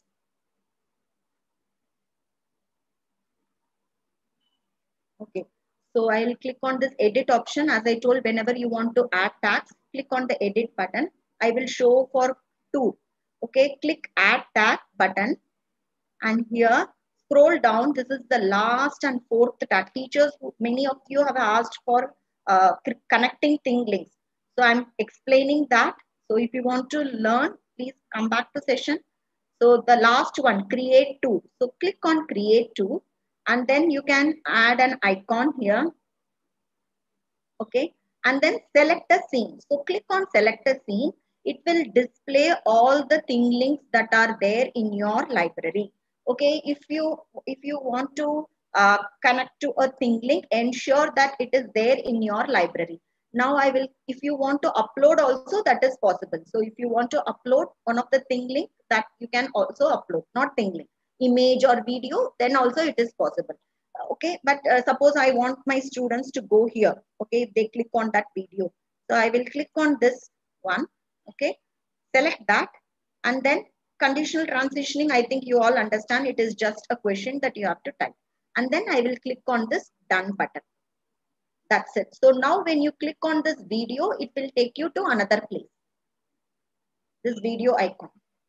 Okay, so I will click on this edit option. As I told, whenever you want to add tags, click on the edit button. I will show for 2. Okay, click add tag button. And here, scroll down. This is the last and 4th tag. Teachers, many of you have asked for connecting thing links. So I'm explaining that. So if you want to learn, please come back to session. So the last one, create to. So click on create to. And then you can add an icon here. Okay. And then select a scene. So click on select a scene. It will display all the thing links that are there in your library. Okay, if you want to connect to a thing link, ensure that it is there in your library. Now I will, if you want to upload also, that is possible. So if you want to upload one of the thing link, that you can also upload, not thing link, image or video, then also it is possible. Okay, but suppose I want my students to go here. Okay, they click on that video. So I will click on this one. Okay, select that, and then conditional transitioning, I think you all understand, it is just a question that you have to type. And then I will click on this done button. That's it. So now when you click on this video, it will take you to another place. This video icon.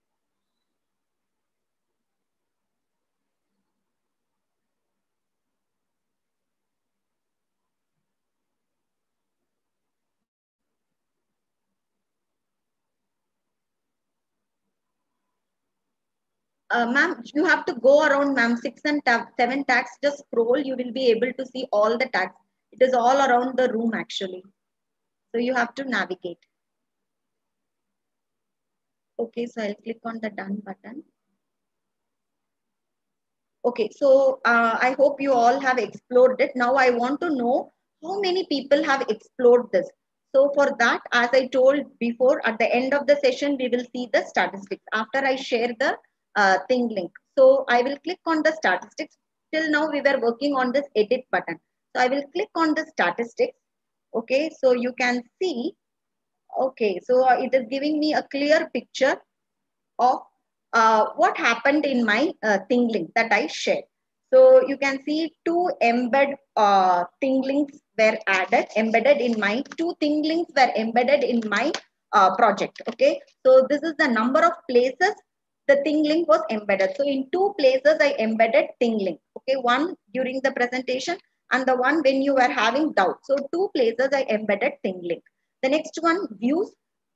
Ma'am, you have to go around, ma'am, 6 and 7 tags. Just scroll, you will be able to see all the tags. It is all around the room actually. So you have to navigate. Okay, so I'll click on the done button. Okay, so I hope you all have explored it. Now I want to know how many people have explored this. So for that, as I told before, at the end of the session, we will see the statistics after I share the thing link. So I will click on the statistics. Till now, we were working on this edit button. So I will click on the statistics. Okay, so you can see, okay, so it is giving me a clear picture of what happened in my thing link that I shared. So you can see two thing links were embedded in my two thing links were embedded in my project. Okay, so this is the number of places the thing link was embedded. So in two places I embedded thing link. Okay, one during the presentation and the one when you were having doubt. So two places I embedded thing link. The next one, views.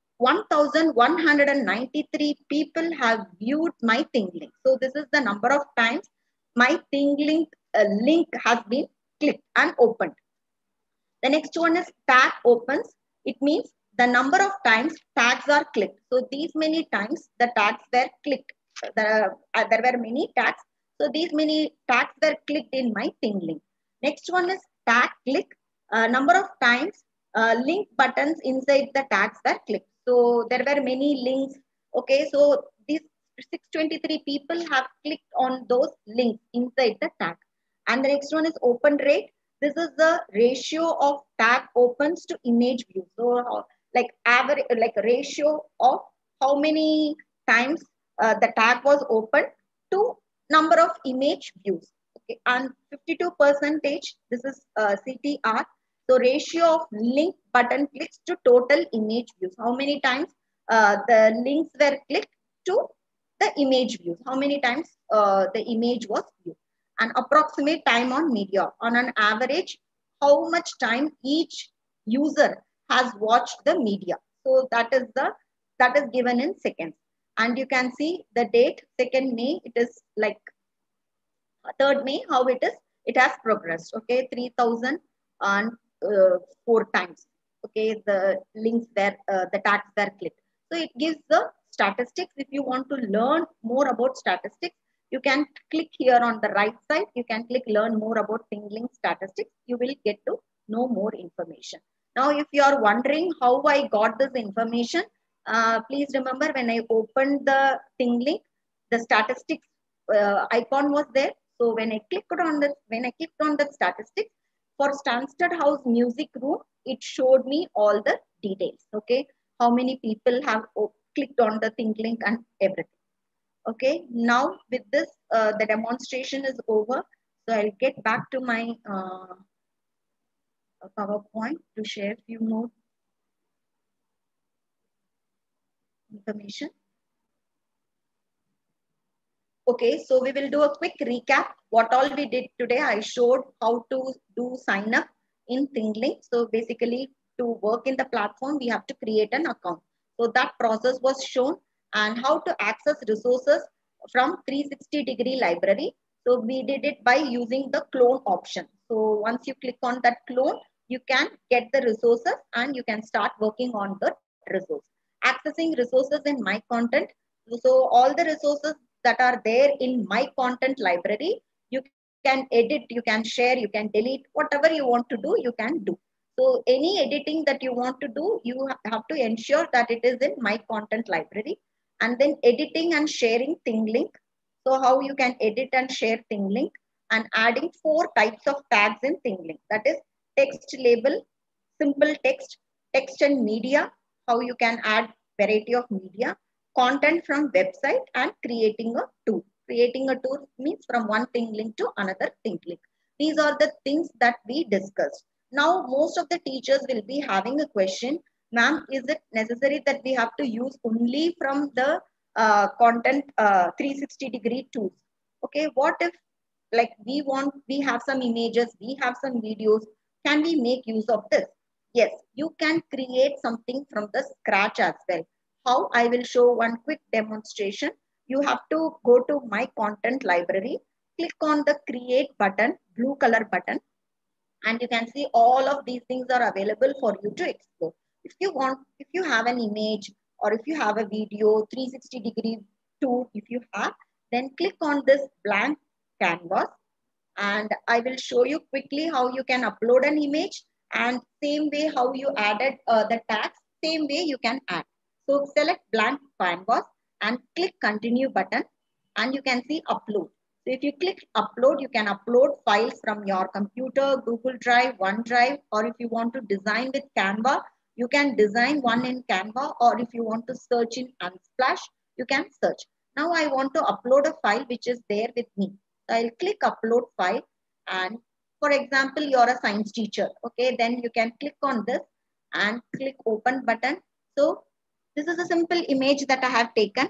1,193 people have viewed my thing link. So this is the number of times my thing link has been clicked and opened. The next one is tag opens. It means the number of times tags are clicked. So these many times the tags were clicked. There were many tags. So these many tags were clicked in my thing link. Next one is tag click. Number of times link buttons inside the tags were clicked. So there were many links. Okay, so these 623 people have clicked on those links inside the tag. And the next one is open rate. This is the ratio of tag opens to image view. So like average, like ratio of how many times the tag was opened to number of image views. Okay, and 52%, this is CTR. So ratio of link button clicks to total image views. How many times the links were clicked to the image views? How many times the image was viewed? And approximate time on media. On an average, how much time each user has watched the media. So that is given in seconds. And you can see the date, 2nd May, it is like 3rd May, how it has progressed. Okay, 3,004 times. Okay, the links were, the tags were clicked. So it gives the statistics. If you want to learn more about statistics, you can click here on the right side. You can click learn more about thing link statistics. You will get to know more information. Now, if you are wondering how I got this information, please remember when I opened the thing link, the statistics icon was there. So when I clicked on the statistics for Stansted House Music Room, it showed me all the details. Okay, how many people have clicked on the thing link and everything. Okay, now with this, the demonstration is over. So I'll get back to my PowerPoint to share a few more information. Okay, so we will do a quick recap. What all we did today, I showed how to do sign up in ThingLink. So basically, to work in the platform, we have to create an account. So that process was shown, and how to access resources from 360-degree library. So we did it by using the clone option. So once you click on that clone, you can get the resources and you can start working on the resource. Accessing resources in my content. So all the resources that are there in my content library. You can edit, you can share, you can delete, whatever you want to do, you can do. So any editing that you want to do, you have to ensure that it is in my content library. And then editing and sharing ThingLink. So how you can edit and share ThingLink, and adding 4 types of tags in ThingLink. That is text label, simple text, text and media, how you can add variety of media, content from website, and creating a tool. Creating a tool means from one ThingLink to another ThingLink. These are the things that we discussed. Now, most of the teachers will be having a question, ma'am, is it necessary that we have to use only from the content 360-degree tools? Okay, what if like we have some images, we have some videos, can we make use of this? Yes, you can create something from the scratch as well. How? I will show one quick demonstration. You have to go to my content library, click on the create button, blue color button, and you can see all of these things are available for you to explore. If you want, if you have an image or if you have a video, 360-degree tool, if you have, then click on this blank canvas, and I will show you quickly how you can upload an image, and same way how you added the tags, same way you can add. So select blank canvas and click continue button, and you can see upload. So if you click upload, you can upload files from your computer, Google Drive, OneDrive, or if you want to design with Canva, you can design one in Canva, or if you want to search in Unsplash, you can search. Now I want to upload a file which is there with me. So I'll click upload file, and for example, you're a science teacher. Okay, then you can click on this and click open button. So this is a simple image that I have taken.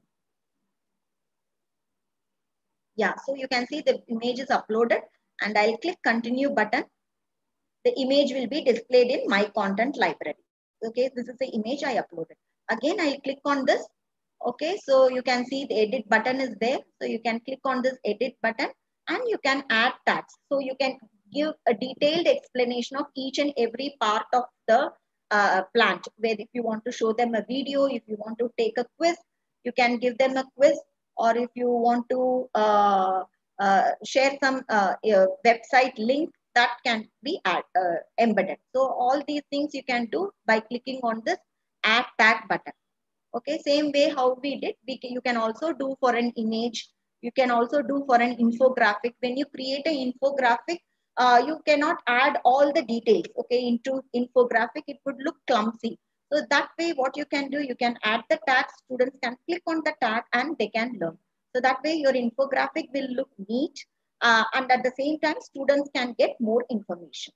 Yeah, so you can see the image is uploaded, and I'll click continue button. The image will be displayed in my content library. Okay, this is the image I uploaded. Again, I'll click on this. Okay, so you can see the edit button is there. So you can click on this edit button and you can add tags. So you can give a detailed explanation of each and every part of the plant. Where if you want to show them a video, if you want to take a quiz, you can give them a quiz. Or if you want to share some website link, that can be embedded. So all these things you can do by clicking on this add tag button. Okay, same way how we did, you can also do for an image. You can also do for an infographic. When you create an infographic, you cannot add all the details, okay, into infographic. It would look clumsy. So that way, what you can do, you can add the tags. Students can click on the tag and they can learn. So that way, your infographic will look neat, and at the same time, students can get more information.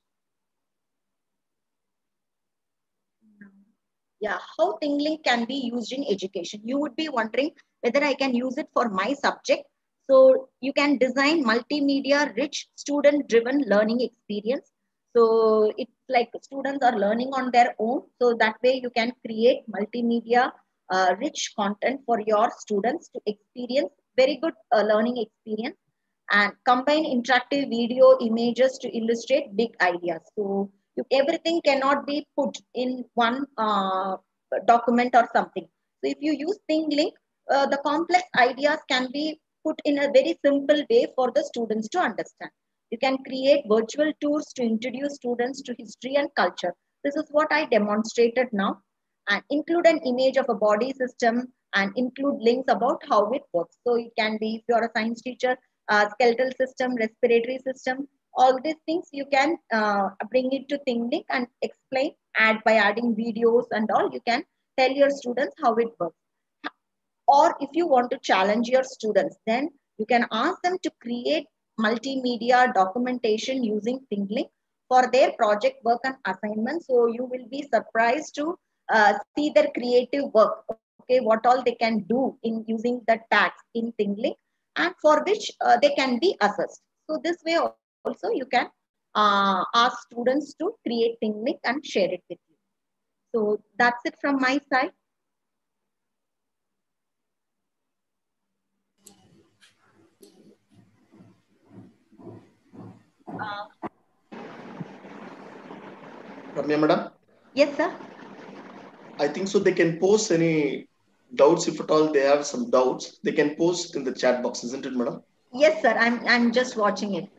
Yeah, how ThingLink can be used in education. You would be wondering whether I can use it for my subject. So you can design multimedia rich student driven learning experience. So it's like students are learning on their own. So that way you can create multimedia rich content for your students to experience very good learning experience, and combine interactive video images to illustrate big ideas. So everything cannot be put in one document or something. So if you use ThingLink, the complex ideas can be put in a very simple way for the students to understand. You can create virtual tours to introduce students to history and culture. This is what I demonstrated now. And include an image of a body system and include links about how it works. So it can be, if you're a science teacher, skeletal system, respiratory system, all these things you can bring it to ThingLink and explain, add by adding videos and all, you can tell your students how it works. Or if you want to challenge your students, then you can ask them to create multimedia documentation using ThingLink for their project work and assignments. So you will be surprised to see their creative work, okay, what all they can do in using the tags in ThingLink, and for which they can be assessed. So this way also you can ask students to create ThingLink and share it with you. So that's it from my side. Ramya madam? Yes, sir. I think so they can post any doubts, if at all they have some doubts, they can post in the chat box, isn't it, madam? Yes, sir. I'm just watching it.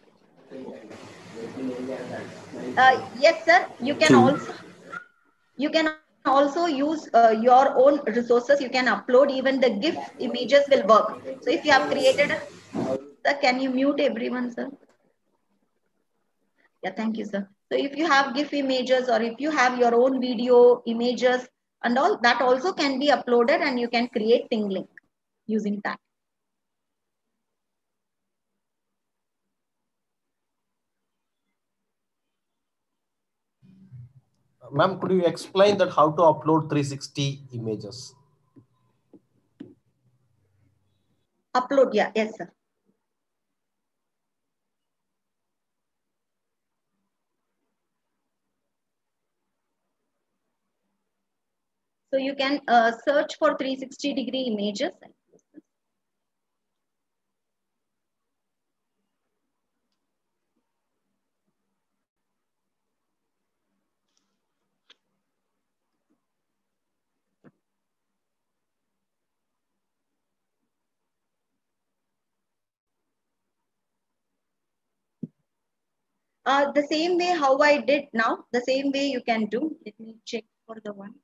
Yes, sir. You can also use your own resources. You can upload even the GIF images will work. So if you have created sir, can you mute everyone, sir? Yeah, thank you, sir. So if you have GIF images or if you have your own video images and all, that also can be uploaded and you can create ThingLink using that. Ma'am, could you explain that how to upload 360 images? Upload, yeah, yes, sir. So you can search for 360-degree images. The same way how I did now, the same way you can do. Let me check for the one.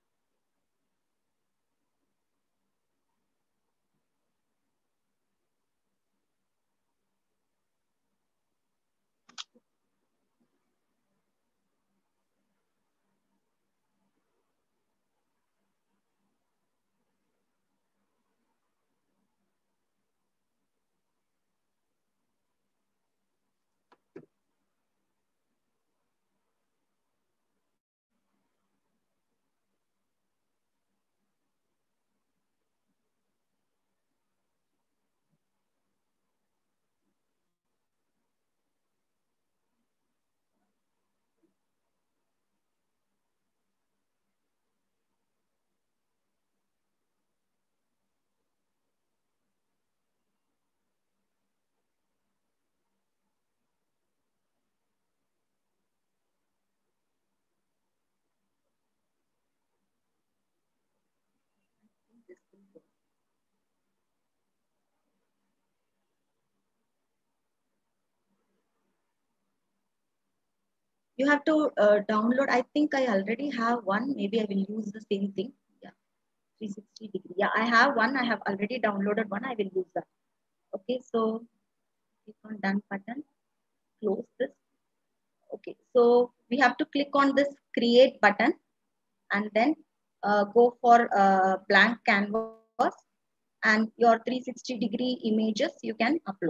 You have to download. I think I already have one. Maybe I will use the same thing. Yeah, 360 degree. Yeah, I have one. I have already downloaded one. I will use that. Okay, so click on done button. Close this. Okay, so we have to click on this create button and then go for blank canvas and your 360-degree images you can upload.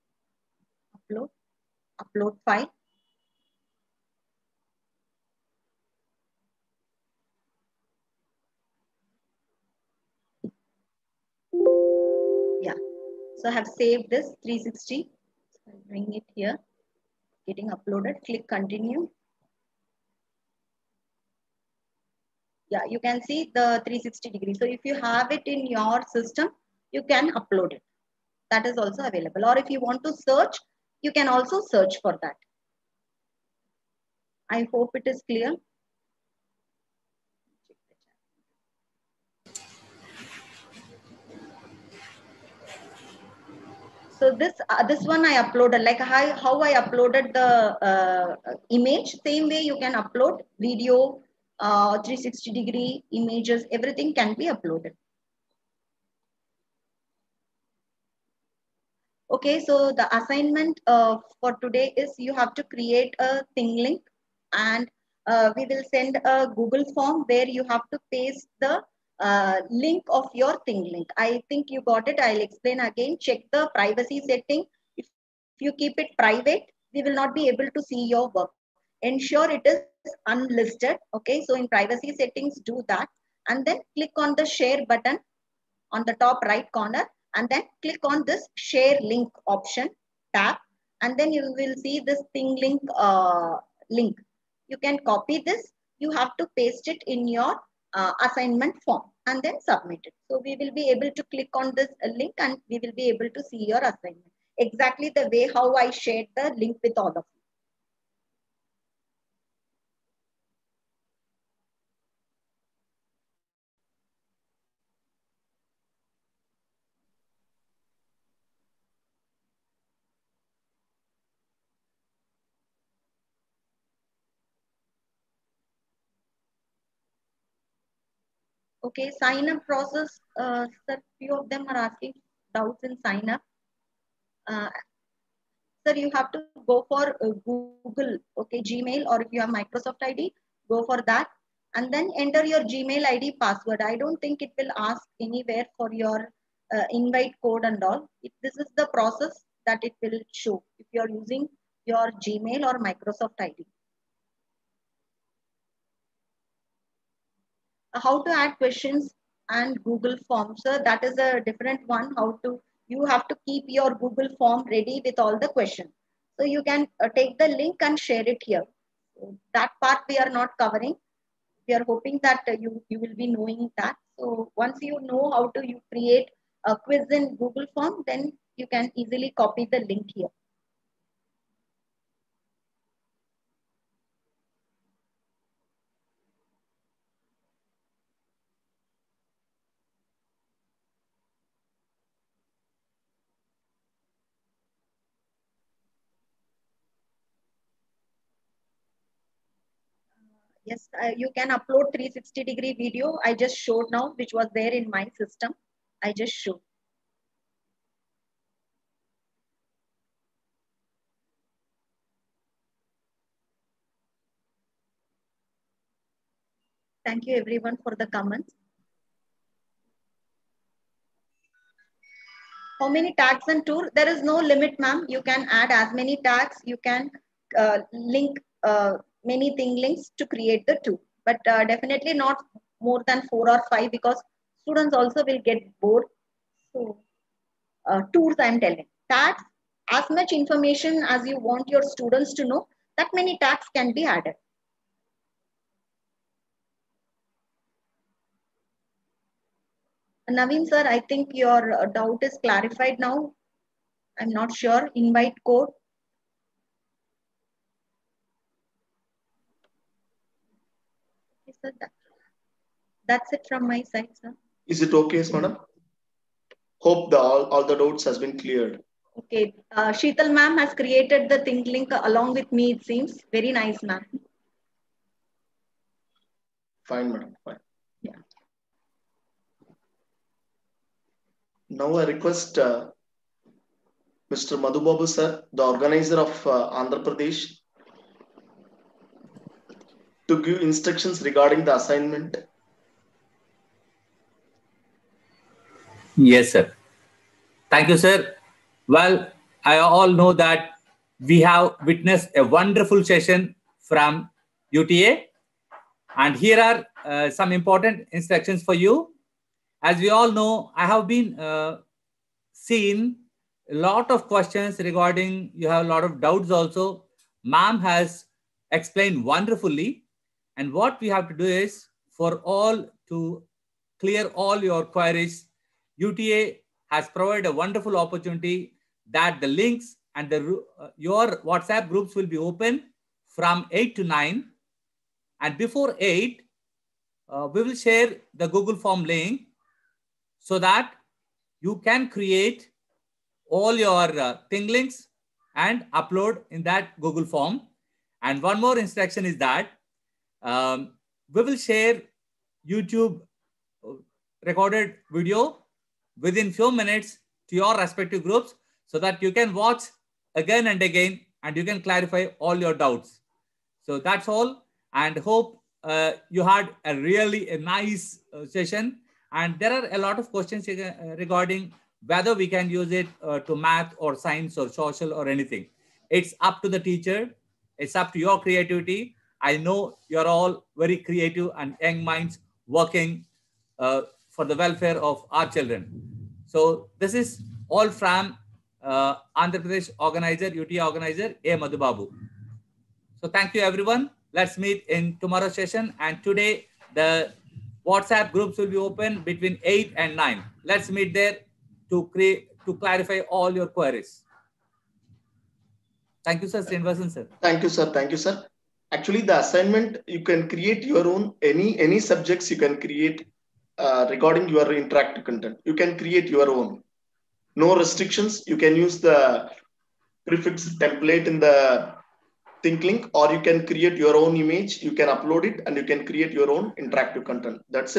Upload file. Yeah, so I have saved this 360. So I'll bring it here, getting uploaded. Click continue. Yeah, you can see the 360 degrees. So if you have it in your system, you can upload it. That is also available. Or if you want to search, you can also search for that. I hope it is clear. So this one I uploaded, like how I uploaded the image. Same way you can upload video, 360-degree images. Everything can be uploaded. Okay, so the assignment for today is you have to create a ThingLink, and we will send a Google form where you have to paste the link of your ThingLink. I think you got it. I'll explain again. Check the privacy setting. If you keep it private, we will not be able to see your work. Ensure it is unlisted. Okay, so in privacy settings, do that. And then click on the share button on the top right corner and then click on this share link option tab, and then you will see this ThingLink link. You can copy this. You have to paste it in your assignment form and then submit it. So we will be able to click on this link and we will be able to see your assignment. Exactly the way how I shared the link with all of you. Okay, sign up process. Sir, few of them are asking doubts in sign up. Sir, you have to go for Google, okay, Gmail, or if you have Microsoft ID, go for that, and then enter your Gmail ID password. I don't think it will ask anywhere for your invite code and all. This is the process that it will show if you are using your Gmail or Microsoft ID. How to add questions and Google Form. Sir, that is a different one. You have to keep your Google Form ready with all the questions. So you can take the link and share it here. So that part we are not covering. We are hoping that you will be knowing that. So once you know how to you create a quiz in Google Form, then you can easily copy the link here. Yes, you can upload 360-degree video. I just showed now, which was there in my system. I just showed. Thank you everyone for the comments. How many tags and tour? There is no limit, ma'am. You can add as many tags. You can link many thing links to create the tour, but definitely not more than 4 or 5 because students also will get bored. So tours, I'm telling. Tags, as much information as you want your students to know, that many tags can be added. Naveen sir, I think your doubt is clarified now. I'm not sure. Invite code. Okay, sir, that's it from my side, sir. Is it okay, madam? Hope all the doubts has been cleared. Okay. Sheetal ma'am has created the Think Link along with me, it seems. Very nice, ma'am. Fine, madam. Fine. Yeah. Now I request Mr. Madhubabu sir, the organizer of Andhra Pradesh, to give instructions regarding the assignment. Yes, sir. Thank you, sir. Well, I all know that we have witnessed a wonderful session from UTA. And here are some important instructions for you. As we all know, I have been seen a lot of questions regarding, you have a lot of doubts also. Ma'am has explained wonderfully. And what we have to do is for all to clear all your queries, UTA has provided a wonderful opportunity that the links and your WhatsApp groups will be open from 8 to 9. And before 8, we will share the Google Form link so that you can create all your thing links and upload in that Google Form. And one more instruction is that we will share YouTube recorded video within few minutes to your respective groups so that you can watch again and again and you can clarify all your doubts. So that's all, and hope you had a really nice session. And there are a lot of questions regarding whether we can use it to math or science or social or anything. It's up to the teacher. It's up to your creativity. I know you're all very creative and young minds working for the welfare of our children. So this is all from Andhra Pradesh organizer, UTA organizer, A. Madhubabu. So thank you, everyone. Let's meet in tomorrow's session. And today, the WhatsApp groups will be open between 8 and 9. Let's meet there to clarify all your queries. Thank you, sir. Srinivasan, sir. Thank you, sir. Thank you, sir. Actually, the assignment, you can create your own, any subjects you can create regarding your interactive content. You can create your own. No restrictions. You can use the prefix template in the Think Link, or you can create your own image. You can upload it and you can create your own interactive content. That's it.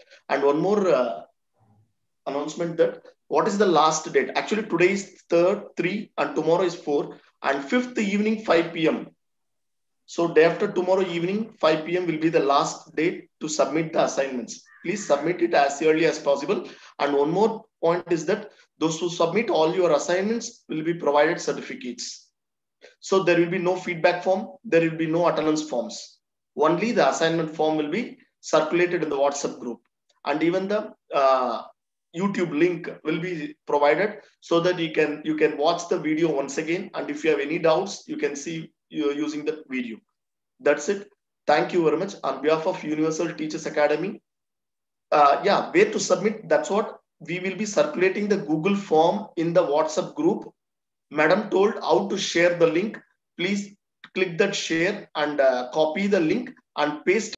And one more announcement, that what is the last date? Actually, today is 3rd, 3, and tomorrow is 4, and 5th evening 5 p.m. So day after tomorrow evening 5 p.m. will be the last date to submit the assignments. Please submit it as early as possible. And one more point is that those who submit all your assignments will be provided certificates. So there will be no feedback form, there will be no attendance forms. Only the assignment form will be circulated in the WhatsApp group. And even the YouTube link will be provided so that you can watch the video once again. And if you have any doubts, you can see using the video. That's it. Thank you very much. On behalf of Universal Teachers Academy, where to submit, that's what we will be circulating the Google form in the WhatsApp group. Madam told how to share the link. Please click that share and copy the link and paste